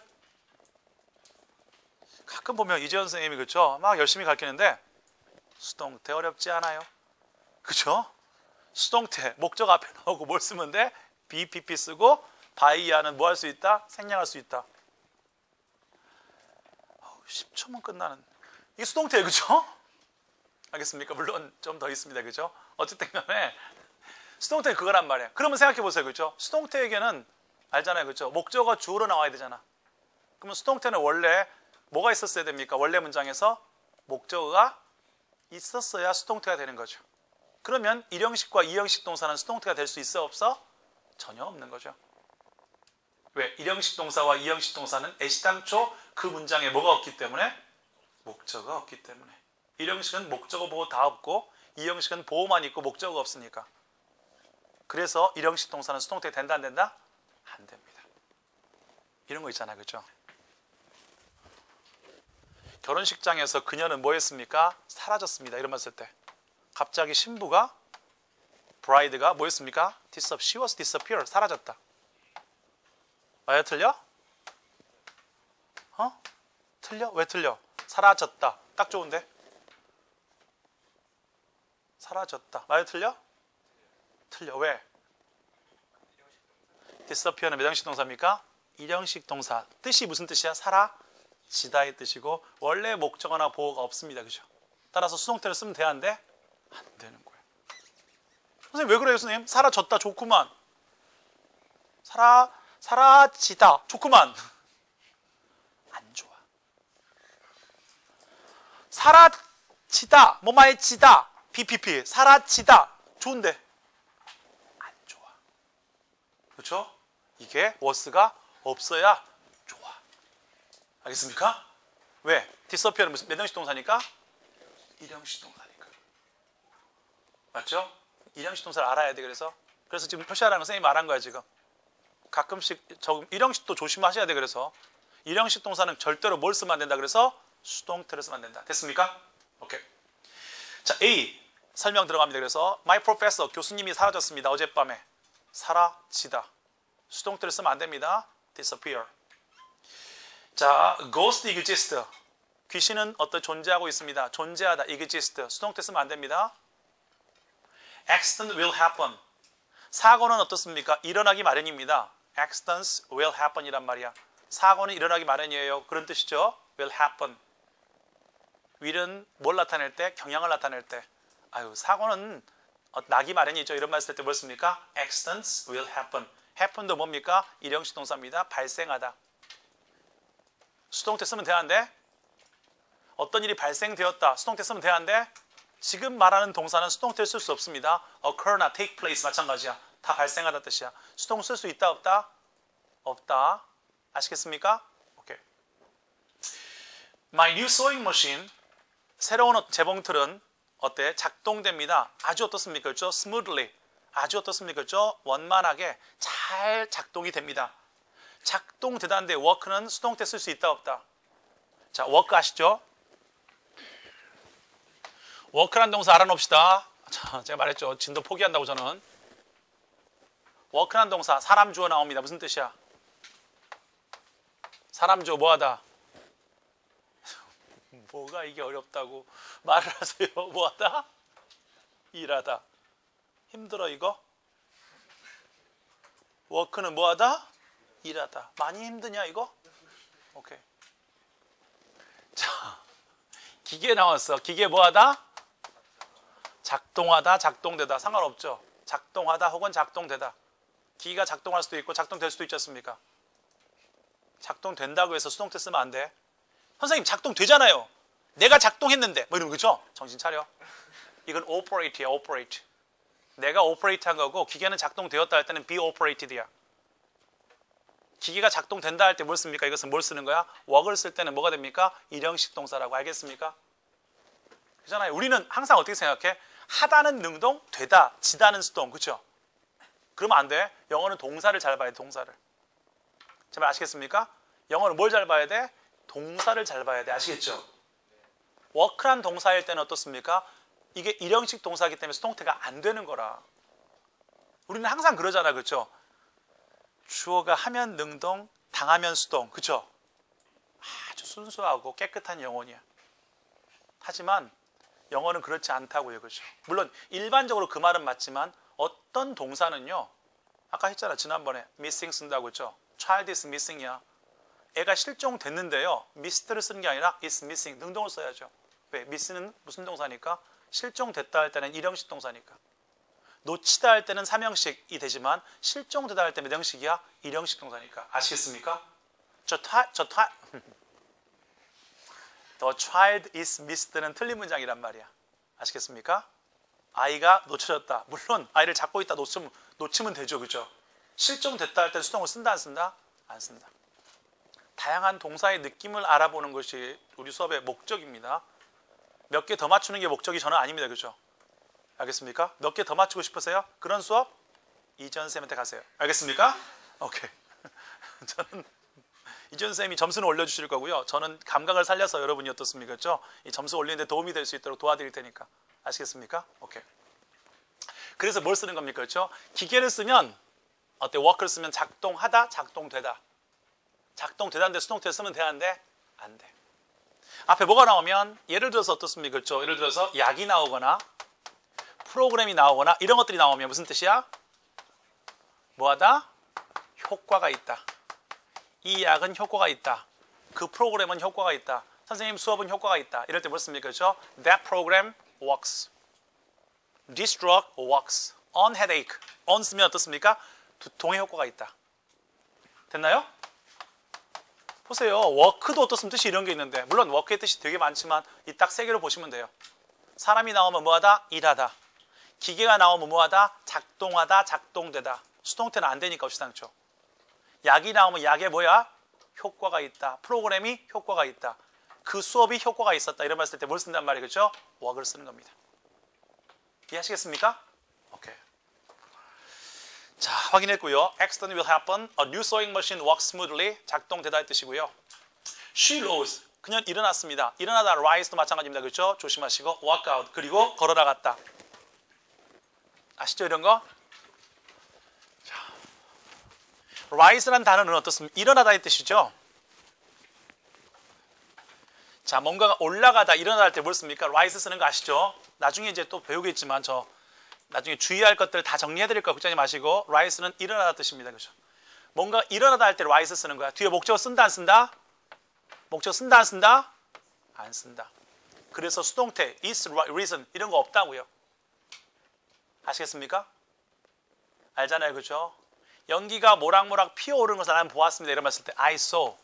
가끔 보면 이재현 선생님이 그렇죠? 막 열심히 가르치는데 수동태 어렵지 않아요. 그렇죠? 수동태 목적 앞에 나오고 뭘 쓰면 돼? 비피피 쓰고 바이야는 뭐 할 수 있다? 생략할 수 있다. 십 초면 끝나는. 이게 수동태예요. 그죠? 알겠습니까? 물론 좀 더 있습니다. 그죠? 어쨌든 간에 수동태는 그거란 말이에요. 그러면 생각해 보세요. 그죠? 수동태에게는 알잖아요. 그죠? 목적어가 주어로 나와야 되잖아. 그러면 수동태는 원래 뭐가 있었어야 됩니까? 원래 문장에서 목적어가 있었어야 수동태가 되는 거죠. 그러면 일형식과 이형식 동사는 수동태가 될 수 있어 없어? 전혀 없는 거죠. 왜? 일형식 동사와 이형식 동사는 애시당초 그 문장에 뭐가 없기 때문에? 목적어가 없기 때문에. 일형식은 목적어 보호 다 없고 이형식은 보호만 있고 목적어가 없으니까. 그래서 일형식 동사는 수동태 된다 안 된다? 안 됩니다. 이런 거 있잖아요. 그렇죠? 결혼식장에서 그녀는 뭐 했습니까? 사라졌습니다. 이런 말 쓸 때. 갑자기 신부가 브라이드가 뭐 했습니까? Disap- She was disappeared. 사라졌다. 맞아 틀려? 어? 틀려? 왜 틀려? 사라졌다. 딱 좋은데? 사라졌다. 맞아 틀려? 틀려. 왜? disappear는 몇 형식 동사입니까? 일형식 동사. 뜻이 무슨 뜻이야? 사라지다의 뜻이고 원래 목적어나 보호가 없습니다. 그죠? 따라서 수동태를 쓰면 돼야하는데 안 되는 거예요. 선생님 왜 그래요 선생님? 사라졌다 좋구만. 사라, 사라지다 좋구만. 안 좋아. 사라지다 뭐뭐해지다 비피피 사라지다 좋은데 안 좋아. 그렇죠? 이게 워스가 없어야 좋아. 알겠습니까? 왜? disappear는 무슨 몇 형식 동사니까? 일형식 동사니까. 맞죠? 일형식 동사를 알아야 돼. 그래서 그래서 지금 표시하라는 거 선생님이 말한 거야 지금. 가끔씩 저 일형식도 조심하셔야 돼. 그래서 일형식 동사는 절대로 뭘 쓰면 안 된다. 그래서 수동태를 쓰면 안 된다. 됐습니까? 오케이. 자 A 설명 들어갑니다. 그래서 my professor 교수님이 사라졌습니다. 어젯밤에 사라지다. 수동태를 쓰면 안 됩니다. disappear. 자 ghost exist. 귀신은 어떤 존재하고 있습니다. 존재하다 exist. 수동태 쓰면 안 됩니다. accident will happen. 사고는 어떻습니까? 일어나기 마련입니다. accidents will happen 이란 말이야. 사고는 일어나기 마련이에요. 그런 뜻이죠. will happen. will은 뭘 나타낼 때? 경향을 나타낼 때. 아유 사고는 나기 마련이죠. 이런 말 쓸 때 뭘 씁니까? accidents will happen. happen도 뭡니까? 일형식 동사입니다. 발생하다. 수동태 쓰면 되는데 어떤 일이 발생되었다. 수동태 쓰면 되는데 지금 말하는 동사는 수동태를 쓸 수 없습니다. occur나 take place 마찬가지야. 다 발생하다 뜻이야. 수동 쓸 수 있다 없다? 없다. 아시겠습니까? 오케이. My new sewing machine 새로운 재봉틀은 어때? 작동됩니다. 아주 어떻습니까? 그렇죠? smoothly. 아주 어떻습니까? 그렇죠? 원만하게 잘 작동이 됩니다. 작동되다는데 work는 수동태 쓸 수 있다 없다? 자, work 아시죠? work란 동사 알아놓읍시다. 자, 제가 말했죠. 진도 포기한다고 저는. work란 동사 사람 주어 나옵니다. 무슨 뜻이야? 사람 주어 뭐하다? 뭐가 이게 어렵다고 말을 하세요. 뭐하다? 일하다. 힘들어 이거? 워크는 뭐하다? 일하다. 많이 힘드냐 이거? 오케이. 자, 기계 나왔어. 기계 뭐하다? 작동하다, 작동되다. 상관없죠. 작동하다 혹은 작동되다. 기계가 작동할 수도 있고 작동될 수도 있지 않습니까? 작동된다고 해서 수동태 쓰면 안 돼. 선생님 작동되잖아요. 내가 작동했는데 뭐 이런 거죠? 정신 차려. 이건 operate야, operate. 내가 operate 한 거고 기계는 작동되었다 할 때는 be operated야. 기계가 작동된다 할 때 뭘 씁니까? 이것은 뭘 쓰는 거야? work을 쓸 때는 뭐가 됩니까? 일형식 동사라고. 알겠습니까? 그렇잖아요. 우리는 항상 어떻게 생각해? 하다는 능동, 되다, 지다는 수동. 그렇죠? 그러면 안 돼. 영어는 동사를 잘 봐야 돼. 동사를. 제 말 아시겠습니까? 영어는 뭘 잘 봐야 돼? 동사를 잘 봐야 돼. 아시겠죠? work란 동사일 때는 어떻습니까? 이게 일형식 동사이기 때문에 수동태가 안 되는 거라. 우리는 항상 그러잖아. 그렇죠? 주어가 하면 능동, 당하면 수동. 그렇죠? 아주 순수하고 깨끗한 영어냐. 하지만 영어는 그렇지 않다고요. 그렇죠? 물론 일반적으로 그 말은 맞지만 어떤 동사는요. 아까 했잖아. 지난번에 missing 쓴다고 그랬죠? child is missing이야. 애가 실종됐는데요. missed를 쓰는 게 아니라 is missing. 능동을 써야죠. 왜? miss는 무슨 동사니까? 실종됐다 할 때는 일형식 동사니까. 놓치다 할 때는 삼형식이 되지만 실종되다 할 때 몇 형식이야? 일형식 동사니까. 아시겠습니까? 저 타, 저 타, The child is missed는 틀린 문장이란 말이야. 아시겠습니까? 아이가 놓쳐졌다. 물론 아이를 잡고 있다 놓치면, 놓치면 되죠. 그죠? 실종됐다 할 때 수동을 쓴다 안 쓴다? 안 쓴다. 다양한 동사의 느낌을 알아보는 것이 우리 수업의 목적입니다. 몇 개 더 맞추는 게 목적이 저는 아닙니다. 그렇죠? 알겠습니까? 몇 개 더 맞추고 싶으세요? 그런 수업 이전 쌤한테 가세요. 알겠습니까? 오케이. 저는 이전 쌤이 점수는 올려주실 거고요. 저는 감각을 살려서 여러분이 어떻습니까? 그렇죠? 이 점수 올리는데 도움이 될 수 있도록 도와드릴 테니까. 아시겠습니까? 오케이. 그래서 뭘 쓰는 겁니까? 그렇죠? 기계를 쓰면 어때? 워크를 쓰면 작동하다, 작동되다. 작동되다인데 수동태 쓰면 되는데 안 돼. 앞에 뭐가 나오면 예를 들어서 어떻습니까? 그렇죠? 예를 들어서 약이 나오거나 프로그램이 나오거나 이런 것들이 나오면 무슨 뜻이야? 뭐하다? 효과가 있다. 이 약은 효과가 있다. 그 프로그램은 효과가 있다. 선생님 수업은 효과가 있다. 이럴 때 뭐 씁니까? 그렇죠? That program works. This drug works. On headache. On 쓰면 어떻습니까? 두통의 효과가 있다. 됐나요? 보세요. 워크도 어떻습니까? 뜻이 이런 게 있는데 물론 워크의 뜻이 되게 많지만 이 딱 세 개로 보시면 돼요. 사람이 나오면 뭐하다? 일하다. 기계가 나오면 뭐하다? 작동하다, 작동되다. 수동태는 안 되니까 없이상죠. 약이 나오면 약에 뭐야? 효과가 있다. 프로그램이 효과가 있다. 그 수업이 효과가 있었다. 이런 말 쓸 때 뭘 쓴단 말이에요? 그렇죠? work을 쓰는 겁니다. 이해하시겠습니까? 오케이. 자, 확인했고요. Accident will happen. A new sewing machine works smoothly. 작동되다 의 뜻이고요. She rose. 그녀는 일어났습니다. 일어나다 rise도 마찬가지입니다. 그렇죠? 조심하시고 walk out. 그리고 걸어 나갔다. 아시죠? 이런 거? 자, rise라는 단어는 어떻습니까? 일어나다의 뜻이죠. 자, 뭔가가 올라가다, 일어나다 할 때 뭘 씁니까? rise 쓰는 거 아시죠? 나중에 이제 또 배우겠지만 저 나중에 주의할 것들 다 정리해드릴 거예요. 걱정하지 마시고 rise는 일어나다 뜻입니다. 그렇죠? 뭔가 일어나다 할 때 rise 쓰는 거야. 뒤에 목적어 쓴다 안 쓴다? 목적어 쓴다 안 쓴다? 안 쓴다. 그래서 수동태 is reason 이런 거 없다고요. 아시겠습니까? 알잖아요. 그렇죠? 연기가 모락모락 피어오르는 것을 나는 보았습니다. 이런 말 쓸 때 I saw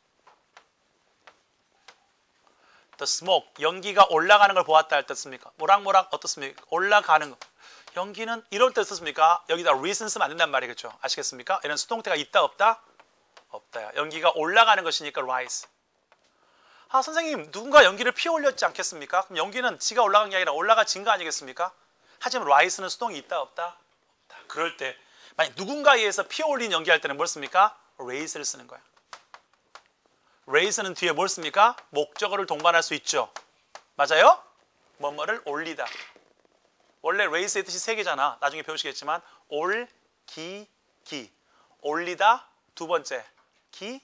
the smoke. 연기가 올라가는 걸 보았다 할 때 씁니까? 모락모락 어떻습니까? 올라가는 거. 연기는 이럴 때 썼습니까? 여기다 reason 쓰면 안 된단 말이에요. 그렇죠? 아시겠습니까? 이런 수동태가 있다 없다? 없다야. 연기가 올라가는 것이니까 rise. 아, 선생님 누군가 연기를 피어올렸지 않겠습니까? 그럼 연기는 지가 올라간 게 아니라 올라가진 거 아니겠습니까? 하지만 rise는 수동이 있다 없다? 없다. 그럴 때 만약 누군가에 의해서 피어올린 연기할 때는 뭘 씁니까? raise를 쓰는 거야. raise는 뒤에 뭘 씁니까? 목적어를 동반할 수 있죠. 맞아요? 뭐뭐를 올리다. 원래 raise의 뜻이 세 개잖아. 나중에 배우시겠지만 올, 기, 기. 올리다 두 번째, 기,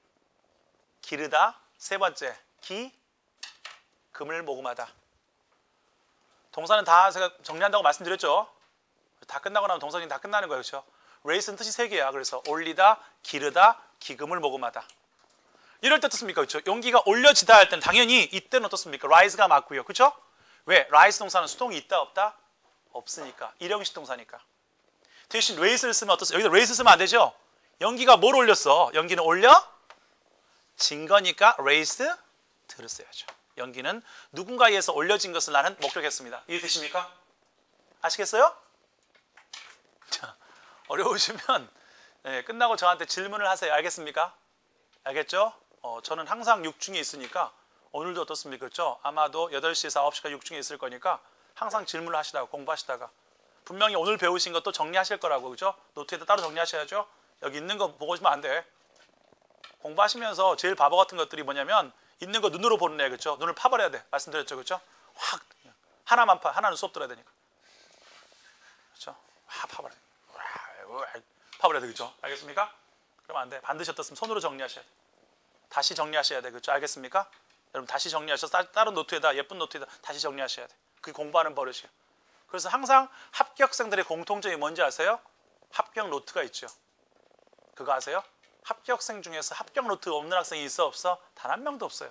기르다 세 번째, 기, 금을 모금하다. 동사는 다 제가 정리한다고 말씀드렸죠. 다 끝나고 나면 동사는 다 끝나는 거예요. 그렇죠? raise는 뜻이 세 개야. 그래서 올리다, 기르다, 기금을 모금하다. 이럴 때 어떻습니까? 그렇죠? 용기가 올려지다 할 때는 당연히 이때는 어떻습니까? rise가 맞고요. 그렇죠? 왜? rise 동사는 수동이 있다 없다? 없으니까. 일형식 동사니까. 대신 raise를 쓰면 어떻습니까? 여기서 raise 쓰면 안 되죠? 연기가 뭘 올렸어? 연기는 올려? 진 거니까 raised 들었어야죠. 연기는 누군가에 의해서 올려진 것을 나는 목격했습니다. 이해되십니까? 아시겠어요? 자, 어려우시면 네, 끝나고 저한테 질문을 하세요. 알겠습니까? 알겠죠? 어, 저는 항상 육중에 있으니까 오늘도 어떻습니까? 그렇죠? 아마도 여덟 시에서 아홉 시까지 육중에 있을 거니까 항상 질문을 하시다가 공부하시다가 분명히 오늘 배우신 것도 정리하실 거라고. 그죠? 노트에다 따로 정리하셔야죠. 여기 있는 거 보고 오시면 안 돼. 공부하시면서 제일 바보 같은 것들이 뭐냐면 있는 거 눈으로 보는 애. 그렇죠? 눈을 파버려야 돼. 말씀드렸죠. 그렇죠? 확 하나만 파. 하나는 수업 들어야 되니까. 그렇죠? 확 파버려. 파버려야 돼. 그렇죠? 알겠습니까? 그러면 안 돼. 반드시 어떻으면 손으로 정리하셔야 돼. 다시 정리하셔야 돼. 그렇죠? 알겠습니까? 여러분 다시 정리하셔서 다른 노트에다 예쁜 노트에다 다시 정리하셔야 돼. 그게 공부하는 버릇이에요. 그래서 항상 합격생들의 공통점이 뭔지 아세요? 합격 노트가 있죠. 그거 아세요? 합격생 중에서 합격 노트가 없는 학생이 있어 없어? 단 한 명도 없어요.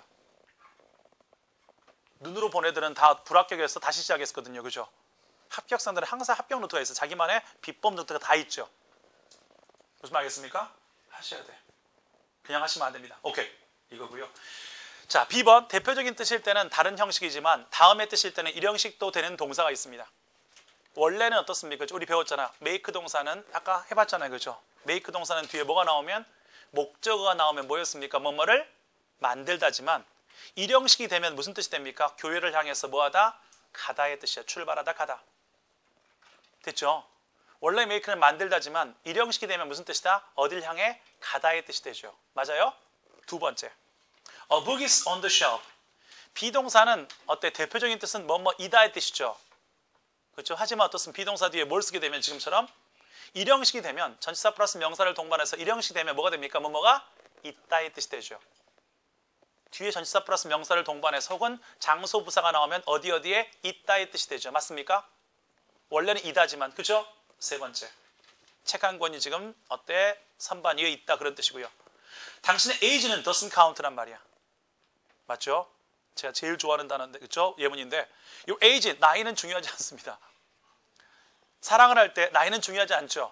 눈으로 본 애들은 다 불합격해서 다시 시작했거든요. 그죠? 합격생들은 항상 합격 노트가 있어. 자기만의 비법 노트가 다 있죠. 무슨 말 알겠습니까? 하셔야 돼. 그냥 하시면 안 됩니다. 오케이. 이거고요. 자, 비 번 대표적인 뜻일 때는 다른 형식이지만 다음의 뜻일 때는 일형식도 되는 동사가 있습니다. 원래는 어떻습니까? 우리 배웠잖아. make 동사는 아까 해봤잖아요. 그죠? make 동사는 뒤에 뭐가 나오면 목적어가 나오면 뭐였습니까? 뭐뭐를 만들다지만 일형식이 되면 무슨 뜻이 됩니까? 교회를 향해서 뭐하다? 가다의 뜻이야. 출발하다 가다. 됐죠? 원래 make는 만들다지만 일형식이 되면 무슨 뜻이다? 어딜 향해? 가다의 뜻이 되죠. 맞아요? 두 번째. A book is on the shelf. 비동사는 어때? 대표적인 뜻은 뭐뭐이다의 뜻이죠. 그렇죠? 하지만 어떻습니까? 비동사 뒤에 뭘 쓰게 되면 지금처럼 일형식이 되면 전치사 플러스 명사를 동반해서 일형식이 되면 뭐가 됩니까? 뭐뭐가 있다의 뜻이 되죠. 뒤에 전치사 플러스 명사를 동반해서 혹은 장소 부사가 나오면 어디 어디에 있다의 뜻이 되죠. 맞습니까? 원래는 이다지만 그죠? 세 번째. 책 한 권이 지금 어때? 선반 위에 있다 그런 뜻이고요. 당신의 age는 doesn't count란 말이야. 맞죠? 제가 제일 좋아하는 단어인데 그렇죠? 예문인데 이 age, 나이는 중요하지 않습니다. 사랑을 할 때 나이는 중요하지 않죠?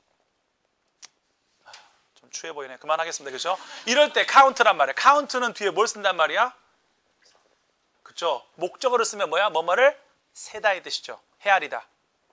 좀 추해 보이네. 그만하겠습니다. 그렇죠? 이럴 때 count란 말이야. count는 뒤에 뭘 쓴단 말이야? 그렇죠? 목적어를 쓰면 뭐야? 뭐뭐를 세다의 뜻이죠. 헤아리다.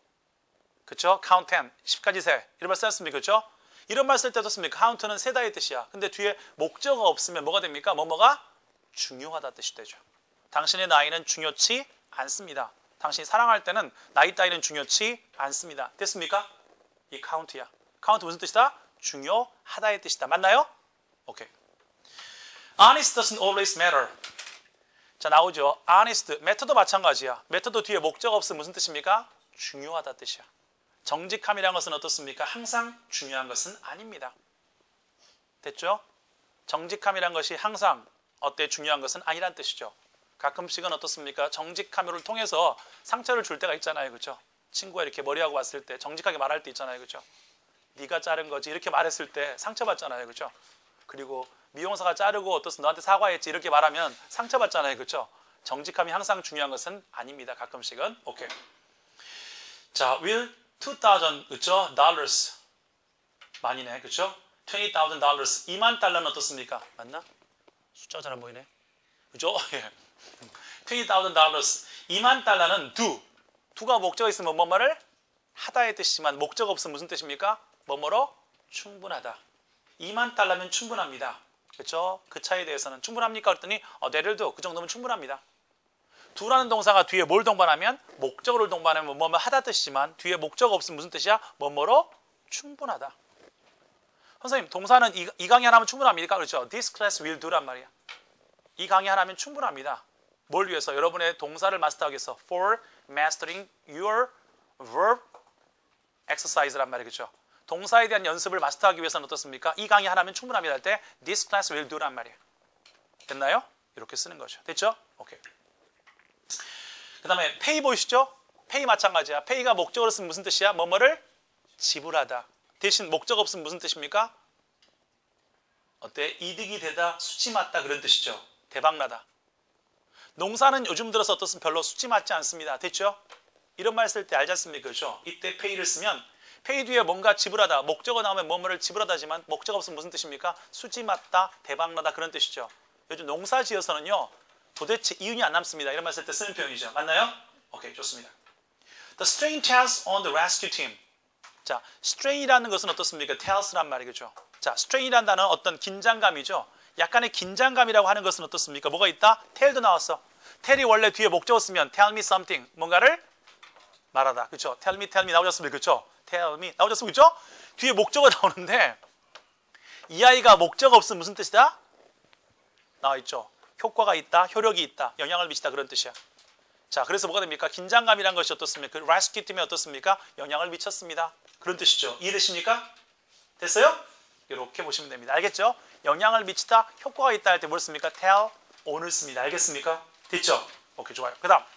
그렇죠? count ten, 십까지 세. 이런 말 쓰였습니까? 그렇죠? 이런 말 쓸 때 어떻습니까? count는 세다의 뜻이야. 근데 뒤에 목적어가 없으면 뭐가 됩니까? 뭐뭐가 중요하다 뜻이 되죠. 당신의 나이는 중요치 않습니다. 당신이 사랑할 때는 나이 따위는 중요치 않습니다. 됐습니까? 이 count야. count 무슨 뜻이다? 중요하다의 뜻이다. 맞나요? 오케이. honest doesn't always matter. 자, 나오죠. honest, matter도 마찬가지야. matter도 뒤에 목적 없으면 무슨 뜻입니까? 중요하다 뜻이야. 정직함이라는 것은 어떻습니까? 항상 중요한 것은 아닙니다. 됐죠? 정직함이라는 것이 항상 어때 중요한 것은 아니란 뜻이죠. 가끔씩은 어떻습니까? 정직함을 통해서 상처를 줄 때가 있잖아요. 그렇죠? 친구가 이렇게 머리하고 왔을 때 정직하게 말할 때 있잖아요. 그렇죠? 네가 자른 거지 이렇게 말했을 때 상처받잖아요. 그렇죠? 그리고 미용사가 자르고 어떻습니까? 너한테 사과했지 이렇게 말하면 상처받잖아요. 그렇죠? 정직함이 항상 중요한 것은 아닙니다. 가끔씩은. 오케이. 자, will two thousand 그렇죠? dollars 많이네. 그렇죠? twenty thousand dollars 이만 달러는 어떻습니까? 맞나? 숫자가 잘 안 보이네. 그죠? 예. twenty thousand dollars 이만 달러는 do. do가 목적이 있으면 뭐뭐를 하다의 뜻이지만 목적 없으면 무슨 뜻입니까? 뭐뭐로 충분하다. 이만 달러면 충분합니다. 그렇죠? 그 차이에 대해서는 충분합니까? 그랬더니 어, 내를 do. 그 정도면 충분합니다. do라는 동사가 뒤에 뭘 동반하면 목적어를 동반하면 뭐뭐 하다 뜻이지만 뒤에 목적 없으면 무슨 뜻이야? 뭐뭐로 충분하다. 선생님, 동사는 이, 이 강의 하나면 충분합니까? 그렇죠? This class will do란 말이야. 이 강의 하나면 충분합니다. 뭘 위해서? 여러분의 동사를 마스터하기 위해서 for mastering your verb exercise란 말이죠. 동사에 대한 연습을 마스터하기 위해서는 어떻습니까? 이 강의 하나면 충분합니다 할 때 this class will do란 말이에요. 됐나요? 이렇게 쓰는 거죠. 됐죠? 오케이. 그 다음에 pay 보이시죠? pay 마찬가지야. pay가 목적으로 쓰면 무슨 뜻이야? 뭐뭐를 지불하다. 대신 목적 없으면 무슨 뜻입니까? 어때? 이득이 되다, 수치 맞다 그런 뜻이죠. 대박나다. 농사는 요즘 들어서 어떻습니까? 별로 수치 맞지 않습니다. 됐죠? 이런 말 쓸 때 알지 않습니까? 그렇죠? 이때 pay를 쓰면 pay 뒤에 뭔가 지불하다, 목적어 나오면 뭐뭐를 지불하다지만 목적 없으면 무슨 뜻입니까? 수치 맞다, 대박나다 그런 뜻이죠. 요즘 농사 지어서는요. 도대체 이윤이 안 남습니다. 이런 말 쓸 때 쓰는 표현이죠. 맞나요? 오케이, 좋습니다. The strain tells on the rescue team. 자, strain이라는 것은 어떻습니까? tells란 말이죠. 자, strain이라는 단어는 어떤 긴장감이죠. 약간의 긴장감이라고 하는 것은 어떻습니까? 뭐가 있다? tell도 나왔어. tell이 원래 뒤에 목적어 쓰면 tell me something, 뭔가를 말하다. 그렇죠? tell me, tell me 나오셨습니까? 그렇죠? tell me 나오셨습니까? 그렇죠? 뒤에 목적어 나오는데 이 아이가 목적어 없으면 무슨 뜻이다? 나와 있죠. 효과가 있다, 효력이 있다, 영향을 미치다 그런 뜻이야. 자, 그래서 뭐가 됩니까? 긴장감이란 것이 어떻습니까? 그 레스큐 팀이 어떻습니까? 영향을 미쳤습니다. 그런 뜻이죠. 이해되십니까? 됐어요? 이렇게 보시면 됩니다. 알겠죠? 영향을 미치다, 효과가 있다 할 때 뭘 씁니까? tell on을 씁니다. 알겠습니까? 됐죠? 오케이, 좋아요. 그 다음.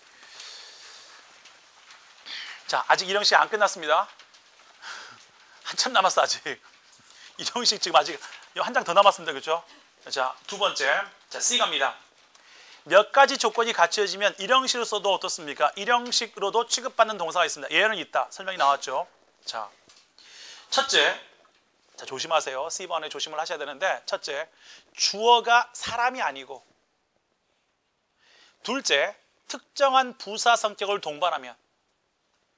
자, 아직 이령식 안 끝났습니다. 한참 남았어, 아직. 이령식 지금 아직 한 장 더 남았습니다. 그렇죠? 자, 두 번째. 자, C 갑니다. 몇 가지 조건이 갖춰지면 일형식으로 써도 어떻습니까? 일형식으로도 취급받는 동사가 있습니다. 예는 있다. 설명이 나왔죠. 자, 첫째. 자, 조심하세요. C 번에 조심을 하셔야 되는데 첫째, 주어가 사람이 아니고 둘째, 특정한 부사 성격을 동반하면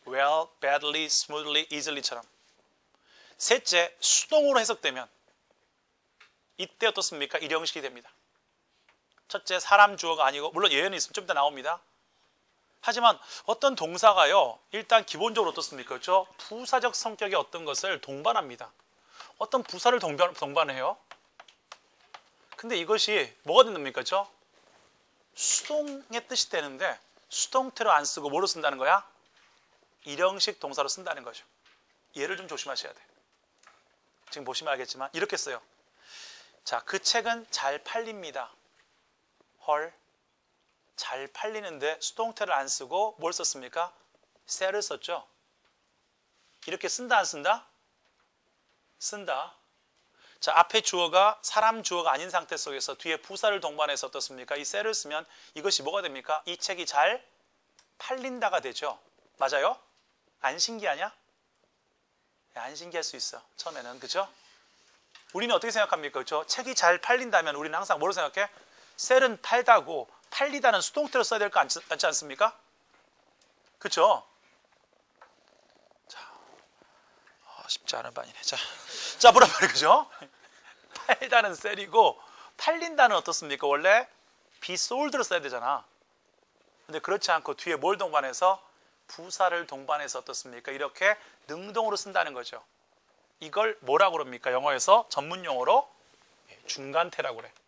well, badly, smoothly, easily처럼. 셋째, 수동으로 해석되면 이때 어떻습니까? 일형식이 됩니다. 첫째, 사람 주어가 아니고 물론 예언이 있으면 좀 이따 나옵니다. 하지만 어떤 동사가요, 일단 기본적으로 어떻습니까? 그렇죠? 부사적 성격의 어떤 것을 동반합니다. 어떤 부사를 동반, 동반해요. 근데 이것이 뭐가 된답니까? 그렇죠? 수동의 뜻이 되는데 수동태로 안 쓰고 뭐로 쓴다는 거야? 일형식 동사로 쓴다는 거죠. 얘를 좀 조심하셔야 돼. 지금 보시면 알겠지만 이렇게 써요. 자, 그 책은 잘 팔립니다. 헐, 잘 팔리는데 수동태를 안 쓰고 뭘 썼습니까? sell을 썼죠. 이렇게 쓴다 안 쓴다? 쓴다. 자, 앞에 주어가 사람 주어가 아닌 상태 속에서 뒤에 부사를 동반해서 어떻습니까? 이 sell을 쓰면 이것이 뭐가 됩니까? 이 책이 잘 팔린다가 되죠. 맞아요? 안 신기하냐? 안 신기할 수 있어. 처음에는. 그죠? 우리는 어떻게 생각합니까? 그죠? 책이 잘 팔린다면 우리는 항상 뭐로 생각해? sell은 팔다고 팔리다는 수동태로 써야 될 거 않지 않습니까? 그렇죠? 자, 어, 쉽지 않은 반이네. 자, 자, 뭐란 말이에요, 그죠? 팔다는 sell이고 팔린다는 어떻습니까? 원래 be sold로 써야 되잖아. 근데 그렇지 않고 뒤에 뭘 동반해서 부사를 동반해서 어떻습니까? 이렇게 능동으로 쓴다는 거죠. 이걸 뭐라고 그럽니까? 영어에서 전문 용어로 중간태라고 그래.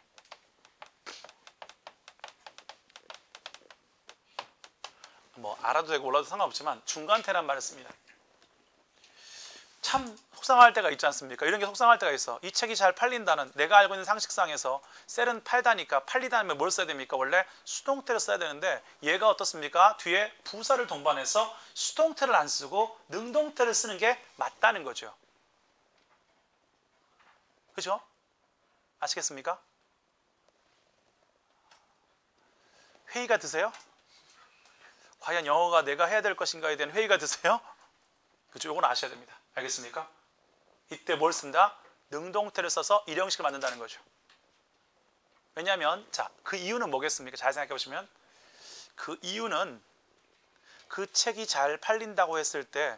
뭐 알아도 되고 몰라도 상관없지만 중간태란 말을 씁니다. 참 속상할 때가 있지 않습니까? 이런 게 속상할 때가 있어. 이 책이 잘 팔린다는 내가 알고 있는 상식상에서 셀은 팔다니까 팔리다면 뭘 써야 됩니까? 원래 수동태를 써야 되는데 얘가 어떻습니까? 뒤에 부사를 동반해서 수동태를 안 쓰고 능동태를 쓰는 게 맞다는 거죠. 그죠? 아시겠습니까? 회의가 드세요? 과연 영어가 내가 해야 될 것인가에 대한 회의가 드세요? 그죠? 이건 아셔야 됩니다. 알겠습니까? 이때 뭘 쓴다? 능동태를 써서 일형식을 만든다는 거죠. 왜냐하면 자, 그 이유는 뭐겠습니까? 잘 생각해 보시면 그 이유는 그 책이 잘 팔린다고 했을 때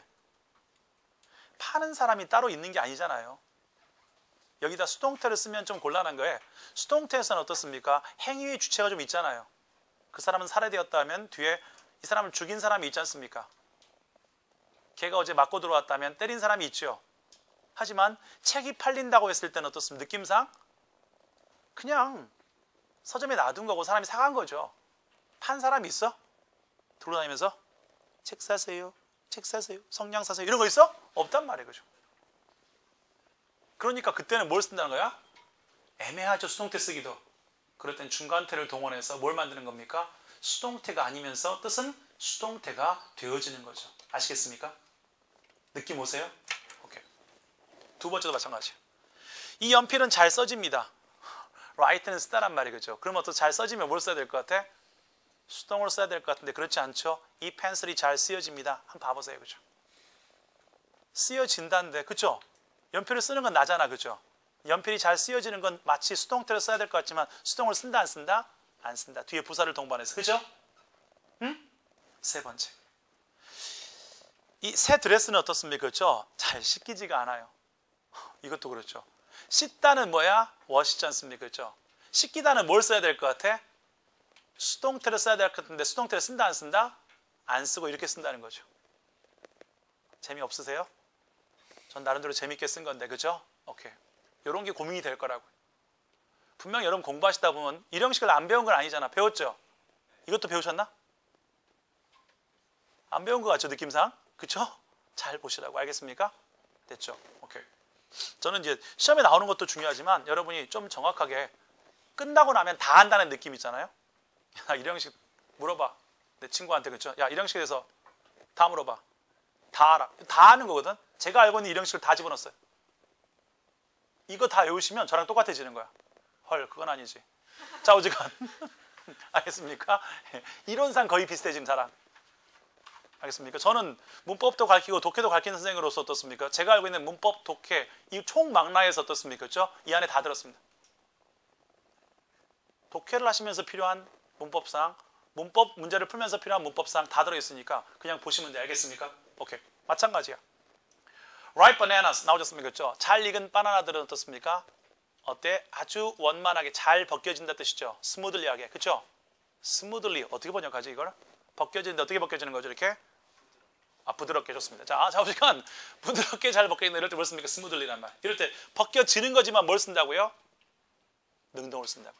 파는 사람이 따로 있는 게 아니잖아요. 여기다 수동태를 쓰면 좀 곤란한 거예요. 수동태에서는 어떻습니까? 행위의 주체가 좀 있잖아요. 그 사람은 살해되었다 하면 뒤에 이 사람을 죽인 사람이 있지 않습니까? 걔가 어제 맞고 들어왔다면 때린 사람이 있죠. 하지만 책이 팔린다고 했을 때는 어떻습니까? 느낌상 그냥 서점에 놔둔 거고 사람이 사간 거죠. 판 사람이 있어? 돌아다니면서 책 사세요, 책 사세요, 성냥 사세요 이런 거 있어? 없단 말이에요. 그죠? 그러니까 그때는 뭘 쓴다는 거야? 애매하죠. 수동태 쓰기도. 그럴 땐 중간태를 동원해서 뭘 만드는 겁니까? 수동태가 아니면서 뜻은 수동태가 되어지는 거죠. 아시겠습니까? 느낌 오세요? 오케이. 두 번째도 마찬가지예요. 이 연필은 잘 써집니다. write는 쓰다란 말이 그죠? 그럼 어떤 잘 써지면 뭘 써야 될 것 같아? 수동으로 써야 될 것 같은데 그렇지 않죠? 이 펜슬이 잘 쓰여집니다. 한번 봐보세요. 그죠? 쓰여진다는데 그죠? 연필을 쓰는 건 나잖아. 그죠? 연필이 잘 쓰여지는 건 마치 수동태로 써야 될 것 같지만 수동을 쓴다 안 쓴다? 안 쓴다. 뒤에 부사를 동반해서. 그죠? 응? 세 번째. 이 새 드레스는 어떻습니까? 그렇죠? 잘 씻기지가 않아요. 이것도 그렇죠. 씻다는 뭐야? 워시지 않습니까? 그렇죠? 씻기다는 뭘 써야 될 것 같아? 수동태를 써야 될 것 같은데 수동태를 쓴다 안 쓴다? 안 쓰고 이렇게 쓴다는 거죠. 재미없으세요? 전 나름대로 재밌게 쓴 건데 그죠? 오케이. 이런 게 고민이 될 거라고요. 분명히 여러분 공부하시다 보면 일형식을 안 배운 건 아니잖아. 배웠죠? 이것도 배우셨나? 안 배운 것 같죠? 느낌상? 그쵸? 잘 보시라고. 알겠습니까? 됐죠? 오케이. 저는 이제 시험에 나오는 것도 중요하지만 여러분이 좀 정확하게 끝나고 나면 다 안다는 느낌 있잖아요. 야, 일형식 물어봐. 내 친구한테 그쵸? 야, 일형식에 대해서 다 물어봐. 다 알아. 다 아는 거거든. 제가 알고 있는 일형식을 다 집어넣었어요. 이거 다 외우시면 저랑 똑같아지는 거야. 헐, 그건 아니지. 자, 어지간. 알겠습니까? 이론상 거의 비슷해진 사람. 알겠습니까? 저는 문법도 가르치고 독해도 가르치는 선생으로서 어떻습니까? 제가 알고 있는 문법, 독해, 이 총망라에서 어떻습니까? 그렇죠? 이 안에 다 들었습니다. 독해를 하시면서 필요한 문법상 문법 문제를 풀면서 필요한 문법상 다 들어있으니까 그냥 보시면 돼. 알겠습니까? 오케이. 마찬가지야. ripe bananas 나오셨습니까? 그렇죠? 잘 익은 바나나들은 어떻습니까? 어때? 아주 원만하게 잘 벗겨진다 뜻이죠. 스무들리하게. 그렇죠? 스무들리 어떻게 번역하지 이걸? 벗겨지는데 어떻게 벗겨지는 거죠? 이렇게? 아, 부드럽게. 좋습니다. 자, 잠시만. 부드럽게 잘 벗겨진다. 이럴 때 뭘 씁니까? 스무들리란 말. 이럴 때 벗겨지는 거지만 뭘 쓴다고요? 능동을 쓴다고요.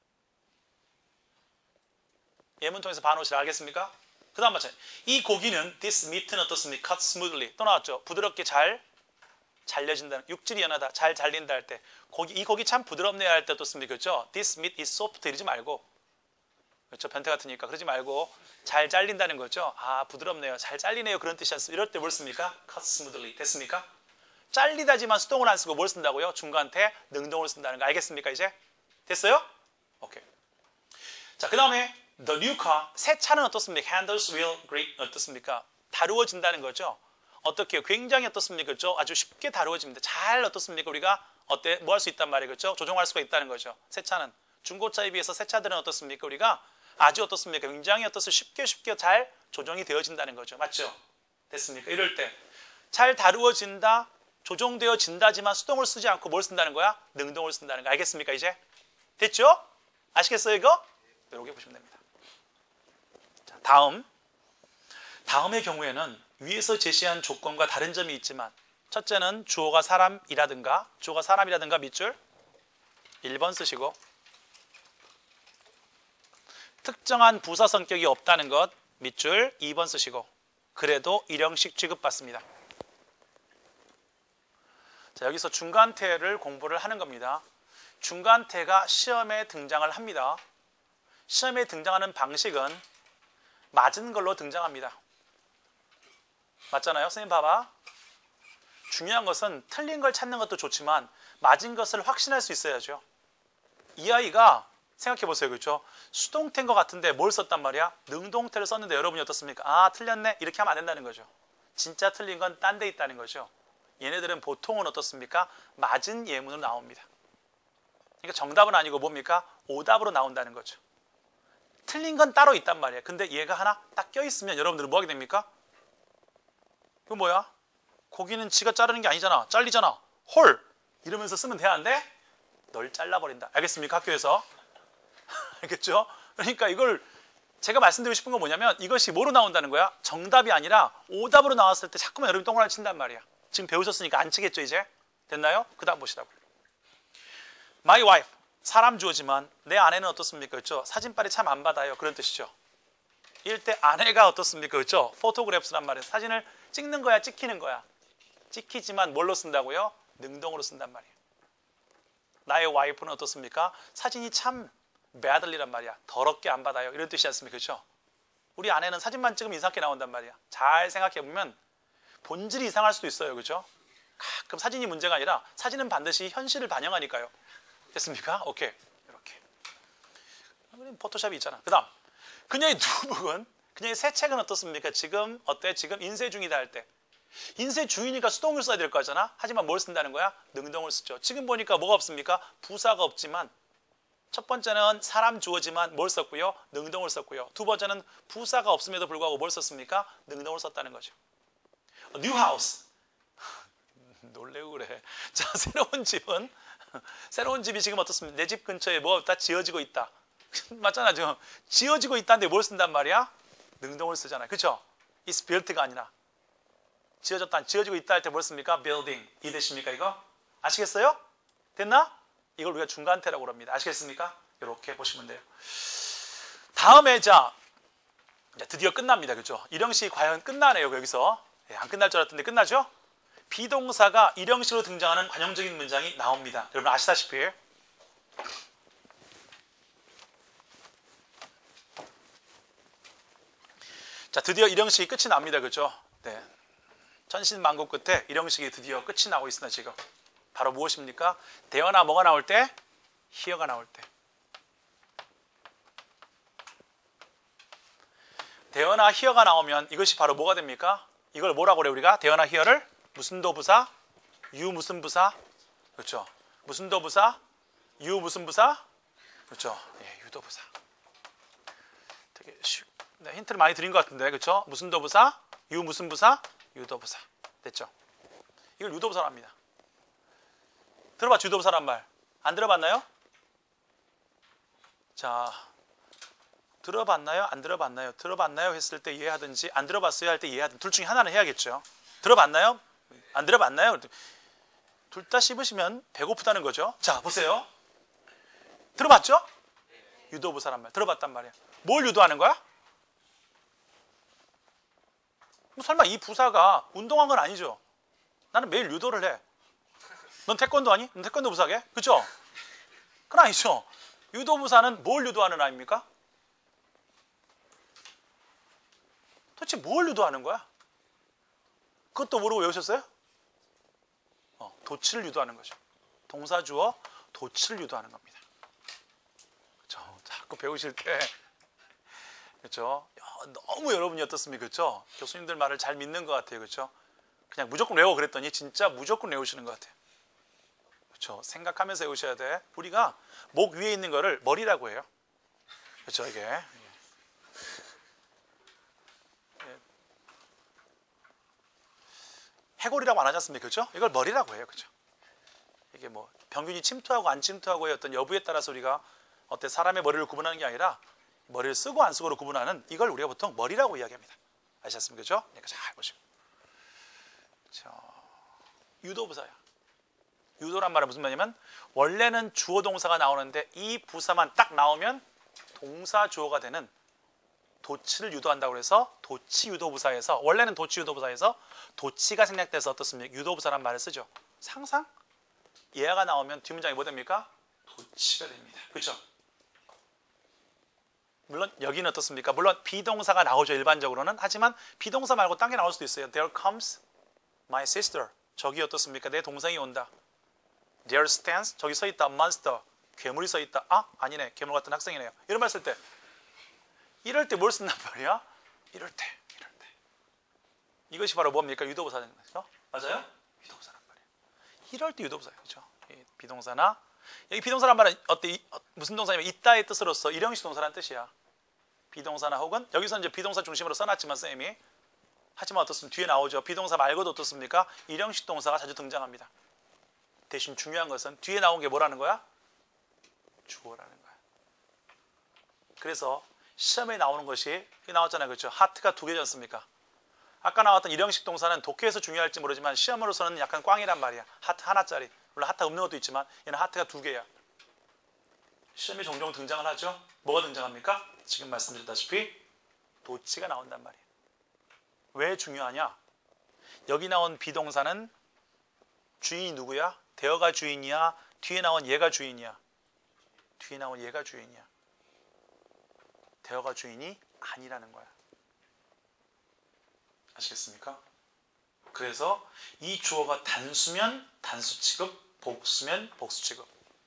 예문 통해서 반오실 알겠습니까? 그 다음 마찬가지. 이 고기는 this meat는 어떻습니까? cut smoothly. 또 나왔죠. 부드럽게 잘 잘려진다는, 육질이 연하다, 잘 잘린다 할 때, 고기, 이 고기 참 부드럽네요 할 때 어떻습니까? 그렇죠? This meat is soft 이러지 말고, 그렇죠? 변태 같으니까 그러지 말고 잘 잘린다는 거죠. 아, 부드럽네요, 잘 잘리네요, 그런 뜻이 않습니까? 이럴 때 뭘 씁니까? cut smoothly. 됐습니까? 잘리다지만 수동을 안 쓰고 뭘 쓴다고요? 중간태 능동을 쓴다는 거 알겠습니까? 이제 됐어요? 오케이. 자, 그 다음에 the new car, 새 차는 어떻습니까? handles will great 어떻습니까? 다루어진다는 거죠. 어떻게요? 굉장히 어떻습니까? 그렇죠? 아주 쉽게 다루어집니다. 잘 어떻습니까? 우리가 어때? 뭐 할 수 있단 말이에요. 그렇죠? 조종할 수가 있다는 거죠. 새 차는 중고차에 비해서 새 차들은 어떻습니까? 우리가 아주 어떻습니까? 굉장히 어떻습니까? 쉽게 쉽게 잘 조종이 되어진다는 거죠. 맞죠? 됐습니까? 이럴 때 잘 다루어진다, 조종되어진다지만 수동을 쓰지 않고 뭘 쓴다는 거야? 능동을 쓴다는 거. 알겠습니까? 이제 됐죠? 아시겠어요? 이거? 이렇게 보시면 됩니다. 자, 다음 다음의 경우에는 위에서 제시한 조건과 다른 점이 있지만 첫째는 주어가 사람이라든가 주어가 사람이라든가 밑줄 일 번 쓰시고 특정한 부사 성격이 없다는 것 밑줄 이 번 쓰시고 그래도 일형식 취급받습니다. 자, 여기서 중간태를 공부를 하는 겁니다. 중간태가 시험에 등장을 합니다. 시험에 등장하는 방식은 맞은 걸로 등장합니다. 맞잖아요? 선생님 봐봐. 중요한 것은 틀린 걸 찾는 것도 좋지만 맞은 것을 확신할 수 있어야죠. 이 아이가 생각해 보세요. 그렇죠? 수동태인 것 같은데 뭘 썼단 말이야? 능동태를 썼는데 여러분이 어떻습니까? 아, 틀렸네. 이렇게 하면 안 된다는 거죠. 진짜 틀린 건 딴 데 있다는 거죠. 얘네들은 보통은 어떻습니까? 맞은 예문으로 나옵니다. 그러니까 정답은 아니고 뭡니까? 오답으로 나온다는 거죠. 틀린 건 따로 있단 말이에요. 근데 얘가 하나 딱 껴있으면 여러분들은 뭐 하게 됩니까? 이거 뭐야? 고기는 지가 자르는 게 아니잖아. 잘리잖아. 헐! 이러면서 쓰면 되는데 널 잘라버린다. 알겠습니까? 학교에서. 알겠죠? 그러니까 이걸 제가 말씀드리고 싶은 건 뭐냐면 이것이 뭐로 나온다는 거야? 정답이 아니라 오답으로 나왔을 때 자꾸만 여러분이 동그라미 친단 말이야. 지금 배우셨으니까 안 치겠죠 이제? 됐나요? 그 다음 보시라고요. My wife. 사람 주어지만 내 아내는 어떻습니까? 그렇죠? 사진빨이 참 안 받아요. 그런 뜻이죠. 이럴 때 아내가 어떻습니까? 그렇죠? 포토그래프란 말이에요. 사진을 찍는 거야, 찍히는 거야. 찍히지만 뭘로 쓴다고요? 능동으로 쓴단 말이에요. 나의 와이프는 어떻습니까? 사진이 참 badly란 말이야. 더럽게 안 받아요. 이런 뜻이 않습니까? 그렇죠? 우리 아내는 사진만 찍으면 이상하게 나온단 말이야. 잘 생각해보면 본질이 이상할 수도 있어요. 그렇죠? 가끔 사진이 문제가 아니라 사진은 반드시 현실을 반영하니까요. 됐습니까? 오케이. 이렇게. 포토샵이 있잖아. 그 다음. 그녀의 누북은, 그녀의 새 책은 어떻습니까? 지금, 어때? 지금 인쇄 중이다 할 때. 인쇄 중이니까 수동을 써야 될 거잖아? 하지만 뭘 쓴다는 거야? 능동을 쓰죠. 지금 보니까 뭐가 없습니까? 부사가 없지만, 첫 번째는 사람 주어지만 뭘 썼고요? 능동을 썼고요. 두 번째는 부사가 없음에도 불구하고 뭘 썼습니까? 능동을 썼다는 거죠. New house. 놀래고 그래. 자, 새로운 집은, 새로운 집이 지금 어떻습니까? 내 집 근처에 뭐 다 지어지고 있다. 맞잖아, 지금. 지어지고 있다는데 뭘 쓴단 말이야? 능동을 쓰잖아요. 그렇죠? It's built가 아니라. 지어졌다, 지어지고 있다 할 때 뭘 씁니까? building. 이해되십니까, 이거? 아시겠어요? 됐나? 이걸 우리가 중간태라고 합니다. 아시겠습니까? 이렇게 보시면 돼요. 다음에, 자, 드디어 끝납니다. 그렇죠? 일형식이 과연 끝나네요, 여기서. 예, 안 끝날 줄 알았던데 끝나죠? 비동사가 일형식으로 등장하는 관용적인 문장이 나옵니다. 여러분 아시다시피. 자, 드디어 일형식이 끝이 납니다. 그렇죠? 네. 천신만고 끝에 일형식이 드디어 끝이 나고 있습니다. 지금. 바로 무엇입니까? 대어나 뭐가 나올 때? 히어가 나올 때. 대어나 히어가 나오면 이것이 바로 뭐가 됩니까? 이걸 뭐라고 그래요? 우리가 대어나 히어를 무슨 도부사? 유 무슨 부사? 그렇죠? 무슨 도부사? 유 무슨 부사? 그렇죠? 예, 유도부사. 네, 힌트를 많이 드린 것 같은데, 그렇죠? 무슨 도부사? 유 무슨 부사? 유도부사. 됐죠? 이걸 유도부사랍니다. 들어봤죠? 유도부사란 말. 안 들어봤나요? 자, 들어봤나요? 안 들어봤나요? 들어봤나요? 했을 때 이해하든지 안 들어봤어요 할 때 이해하든지 둘 중에 하나는 해야겠죠. 들어봤나요? 안 들어봤나요? 둘 다 씹으시면 배고프다는 거죠. 자, 보세요. 들어봤죠? 유도부사란 말. 들어봤단 말이야. 뭘 유도하는 거야? 뭐 설마 이 부사가 운동한 건 아니죠? 나는 매일 유도를 해. 넌 태권도 하니? 넌 태권도 부사게? 그쵸? 그건 아니죠. 유도부사는 뭘 유도하는 아입니까? 도대체 뭘 유도하는 거야? 그것도 모르고 외우셨어요? 어, 도치를 유도하는 거죠. 동사 주어 도치를 유도하는 겁니다. 그렇죠? 자꾸 배우실 때 그렇죠? 너무 여러분이 어떻습니까? 그렇죠? 교수님들 말을 잘 믿는 것 같아요. 그렇죠? 그냥 무조건 외워 그랬더니 진짜 무조건 외우시는 것 같아요. 그렇죠? 생각하면서 외우셔야 돼. 우리가 목 위에 있는 거를 머리라고 해요. 그렇죠? 이게 해골이라고 안 하지 않습니까? 그렇죠? 이걸 머리라고 해요. 그렇죠? 이게 뭐 병균이 침투하고 안 침투하고의 어떤 여부에 따라서 우리가 어때 사람의 머리를 구분하는 게 아니라 머리를 쓰고 안 쓰고로 구분하는 이걸 우리가 보통 머리라고 이야기합니다. 아시겠습니까? 그렇죠? 그러니까 잘 보시고. 자, 유도부사야. 유도란 말은 무슨 말이냐면 원래는 주어 동사가 나오는데 이 부사만 딱 나오면 동사 주어가 되는 도치를 유도한다고 해서 도치 유도부사에서 원래는 도치 유도부사에서 도치가 생략돼서 어떻습니까? 유도부사란 말을 쓰죠. 상상? 얘가 나오면 뒷문장이 뭐 됩니까? 도치가 됩니다. 그렇죠? 물론 여기는 어떻습니까? 물론 비동사가 나오죠. 일반적으로는. 하지만 비동사 말고 딴 게 나올 수도 있어요. There comes my sister. 저기 어떻습니까? 내 동생이 온다. There stands. 저기 서 있다. monster. 괴물이 서 있다. 아? 아니네. 괴물 같은 학생이네요. 이런 말 쓸 때 이럴 때 뭘 쓴단 말이야? 이럴 때, 이럴 때. 이것이 바로 뭡니까? 유도부사는 거죠. 맞아요? 유도부사란 말이에요. 이럴 때 유도부사예요. 그렇죠? 비동사나 여기 비동사란 말은 어때? 무슨 동사냐면 있다의 뜻으로서 일형식 동사라는 뜻이야. 비동사나 혹은 여기서 이제 비동사 중심으로 써놨지만 쌤이 하지만 어떻습니까? 뒤에 나오죠. 비동사 말고도 어떻습니까? 일형식 동사가 자주 등장합니다. 대신 중요한 것은 뒤에 나온 게 뭐라는 거야? 주어라는 거야. 그래서 시험에 나오는 것이 여기 나왔잖아요. 그렇죠? 하트가 두 개지 않습니까? 아까 나왔던 일형식 동사는 독해에서 중요할지 모르지만 시험으로서는 약간 꽝이란 말이야. 하트 하나짜리. 물론 하트가 없는 것도 있지만 얘는 하트가 두 개야. 시험에 종종 등장을 하죠. 뭐가 등장합니까? 지금 말씀드렸다시피 도치가 나온단 말이에요. 왜 중요하냐? 여기 나온 비동사는 주인이 누구야? 대어가 주인이야? 뒤에 나온 얘가 주인이야? 뒤에 나온 얘가 주인이야. 대어가 주인이 아니라는 거야. 아시겠습니까? 그래서 이 주어가 단수면 단수 취급, 복수면 복수 취급.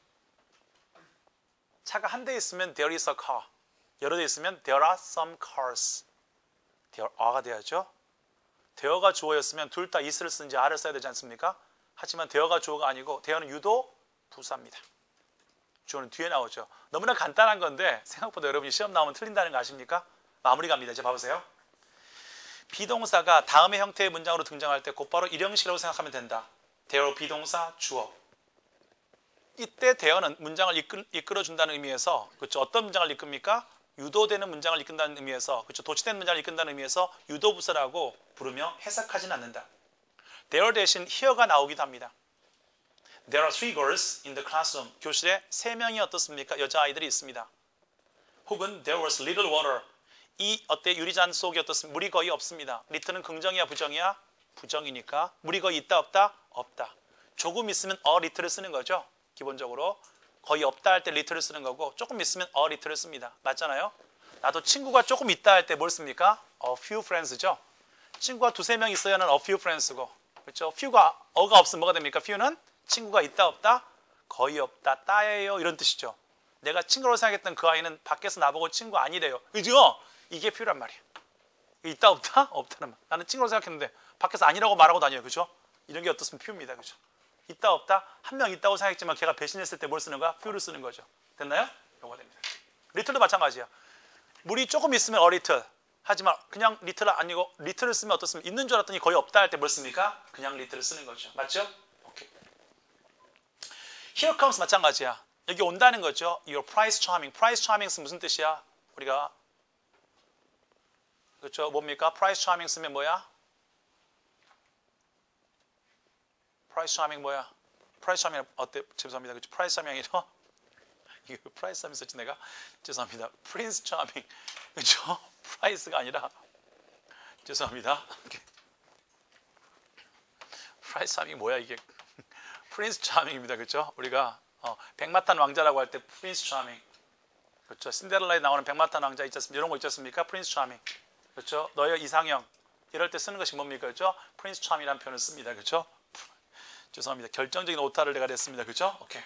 차가 한 대 있으면 there is a car. 여러 대 있으면 there are some cars. there are가 돼야죠. there가 주어였으면 둘 다 is를 쓰는지 are를 써야 되지 않습니까? 하지만 there가 주어가 아니고 there는 유도 부사입니다. 주어는 뒤에 나오죠. 너무나 간단한 건데 생각보다 여러분이 시험 나오면 틀린다는 거 아십니까? 마무리 갑니다. 이제 봐보세요. 비동사가 다음의 형태의 문장으로 등장할 때 곧바로 일형식이라고 생각하면 된다. 대어 비동사 주어. 이때 대어는 문장을 이끌, 이끌어준다는 의미에서 그렇죠? 어떤 문장을 이끕니까? 유도되는 문장을 이끈다는 의미에서 그렇죠? 도치된 문장을 이끈다는 의미에서 유도부사라고 부르며 해석하지는 않는다. there 대신 here가 나오기도 합니다. There are three girls in the classroom. 교실에 세 명이 어떻습니까? 여자아이들이 있습니다. 혹은 there was little water. 이 어때 유리잔 속에 어떻습니까? 물이 거의 없습니다. little는 긍정이야 부정이야? 부정이니까 물이 거의 있다 없다? 없다. 조금 있으면 a little를 쓰는 거죠. 기본적으로 거의 없다 할 때 little를 쓰는 거고 조금 있으면 a little를 씁니다. 맞잖아요? 나도 친구가 조금 있다 할 때 뭘 씁니까? a few friends죠. 친구가 두세 명 있어야는 a few friends고 그렇죠? few가 어가 없으면 뭐가 됩니까? few는 친구가 있다 없다? 거의 없다, 따예요 이런 뜻이죠. 내가 친구로 생각했던 그 아이는 밖에서 나보고 친구 아니래요. 그죠? 이게 필요란 말이야. 있다 없다? 없다는 말. 나는 친구로 생각했는데 밖에서 아니라고 말하고 다녀요. 그죠? 이런 게 어떻으면 퓨입니다. 그죠? 있다 없다? 한 명 있다고 생각했지만 걔가 배신했을 때 뭘 쓰는 거야? 퓨를 쓰는 거죠. 됐나요? 요거 됩니다. 리틀도 마찬가지야. 물이 조금 있으면 a little. 하지만 그냥 little은 아니고 little을 쓰면 어떻습니까? 있는 줄 알았더니 거의 없다 할 때 뭘 씁니까? 그냥 little을 쓰는 거죠. 맞죠? 오케이. Here comes 마찬가지야. 여기 온다는 거죠. Your price charming. price charming 무슨 뜻이야? 우리가 그렇죠? 뭡니까? price charming 쓰면 뭐야? price charming 뭐야? price charming 어때? 죄송합니다. 그렇죠? price charming 아니라 이거 price charming 썼지 내가? 죄송합니다. prince charming. 그렇죠? price가 아니라 죄송합니다. price charming 뭐야 이게? prince charming입니다. 그렇죠? 우리가 어, 백마탄 왕자라고 할 때 prince charming. 그렇죠? 신데렐라에 나오는 백마탄 왕자 있지 않습니까? 이런 거 있지 않습니까? prince charming. 그렇죠? 너의 이상형. 이럴 때 쓰는 것이 뭡니까? 그렇죠? prince charming이라는 표현을 씁니다. 그렇죠? 죄송합니다. 결정적인 오타를 내가 냈습니다. 그렇죠? 오케이.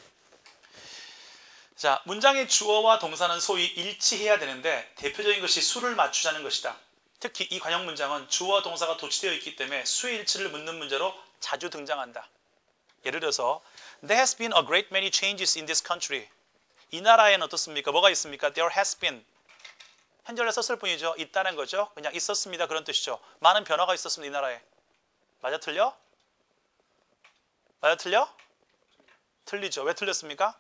자, 문장의 주어와 동사는 소위 일치해야 되는데 대표적인 것이 수를 맞추자는 것이다. 특히 이 관형 문장은 주어와 동사가 도치되어 있기 때문에 수의 일치를 묻는 문제로 자주 등장한다. 예를 들어서 There has been a great many changes in this country. 이 나라에는 어떻습니까? 뭐가 있습니까? There has been. 현재를 썼을 뿐이죠. 있다는 거죠. 그냥 있었습니다. 그런 뜻이죠. 많은 변화가 있었습니다. 이 나라에. 맞아 틀려? 맞아 틀려? 틀리죠. 왜 틀렸습니까?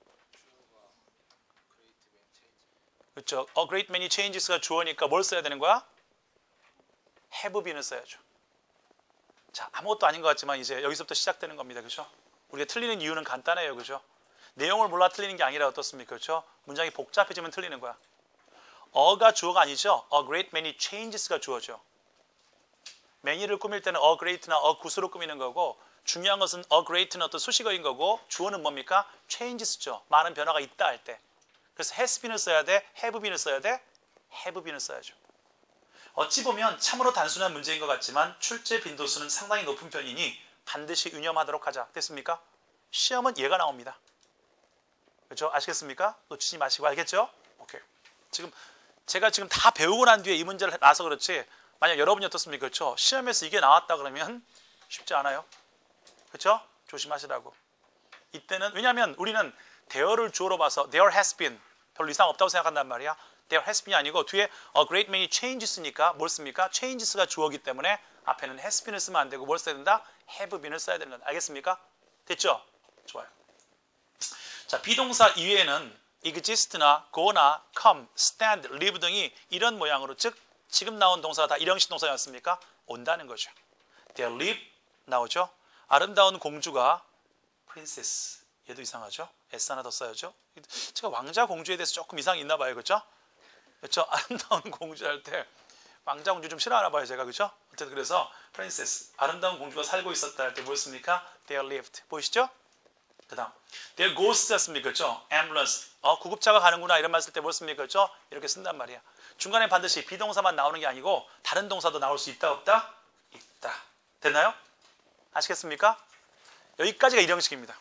그렇죠. A great many changes가 주어니까 뭘 써야 되는 거야? have been을 써야죠. 자, 아무것도 아닌 것 같지만 이제 여기서부터 시작되는 겁니다. 그렇죠? 우리가 틀리는 이유는 간단해요. 그렇죠? 내용을 몰라 틀리는 게 아니라 어떻습니까? 그렇죠? 문장이 복잡해지면 틀리는 거야. 어가 주어가 아니죠. A great many changes가 주어죠. many를 꾸밀 때는 a great나 a good으로 꾸미는 거고 중요한 것은 a great는 어떤 수식어인 거고 주어는 뭡니까? changes죠. 많은 변화가 있다 할 때. 그래서 has been을 써야 돼? have been을 써야 돼? have been을 써야죠. 어찌 보면 참으로 단순한 문제인 것 같지만 출제 빈도수는 상당히 높은 편이니 반드시 유념하도록 하자. 됐습니까? 시험은 얘가 나옵니다. 그렇죠? 아시겠습니까? 놓치지 마시고 알겠죠? 오케이. 지금 제가 지금 다 배우고 난 뒤에 이 문제를 나서 그렇지 만약 여러분이 어떻습니까? 그렇죠? 시험에서 이게 나왔다 그러면 쉽지 않아요. 그렇죠? 조심하시라고. 이때는 왜냐하면 우리는 there를 주어로 봐서 there has been 별로 이상 없다고 생각한단 말이야. there has been이 아니고 뒤에 a great many changes니까 뭘 씁니까? changes가 주어기 때문에 앞에는 has been을 쓰면 안 되고 뭘 써야 된다? have been을 써야 되는 거다. 알겠습니까? 됐죠? 좋아요. 자, 비동사 이외에는 exist나 go나 come, stand, live 등이 이런 모양으로 즉 지금 나온 동사가 다 일형식 동사였습니까? 온다는 거죠. They live 나오죠. 아름다운 공주가 princess. 얘도 이상하죠? S 하나 더 써야죠. 제가 왕자 공주에 대해서 조금 이상이 있나 봐요. 그렇죠? 그렇죠? 아름다운 공주 할 때 왕자 공주 좀 싫어하나 봐요. 제가. 그렇죠? 어쨌든 그래서 princess. 아름다운 공주가 살고 있었다 할 때 뭐였습니까? They lived. 보이시죠? 그 다음 There goes 였습니까? 그렇죠? ambulance. 어, 구급차가 가는구나 이런 말 쓸 때 뭘 씁니까? 그렇죠? 이렇게 쓴단 말이야. 중간에 반드시 비동사만 나오는 게 아니고 다른 동사도 나올 수 있다 없다? 있다. 됐나요? 아시겠습니까? 여기까지가 일형식입니다.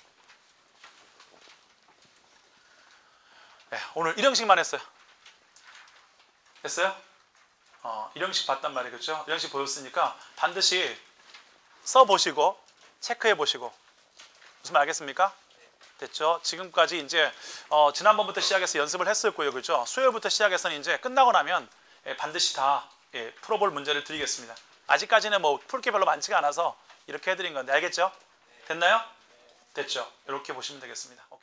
네, 오늘 일형식만 했어요. 됐어요? 어, 일형식 봤단 말이에요. 그렇죠? 일형식 보였으니까 반드시 써보시고 체크해보시고 무슨 말 알겠습니까? 됐죠? 지금까지 이제 어, 지난번부터 시작해서 연습을 했을 거예요. 그렇죠? 수요일부터 시작해서는 이제 끝나고 나면 예, 반드시 다 예, 풀어볼 문제를 드리겠습니다. 아직까지는 뭐 풀 게 별로 많지가 않아서 이렇게 해드린 건데 알겠죠? 됐나요? 됐죠? 이렇게 보시면 되겠습니다.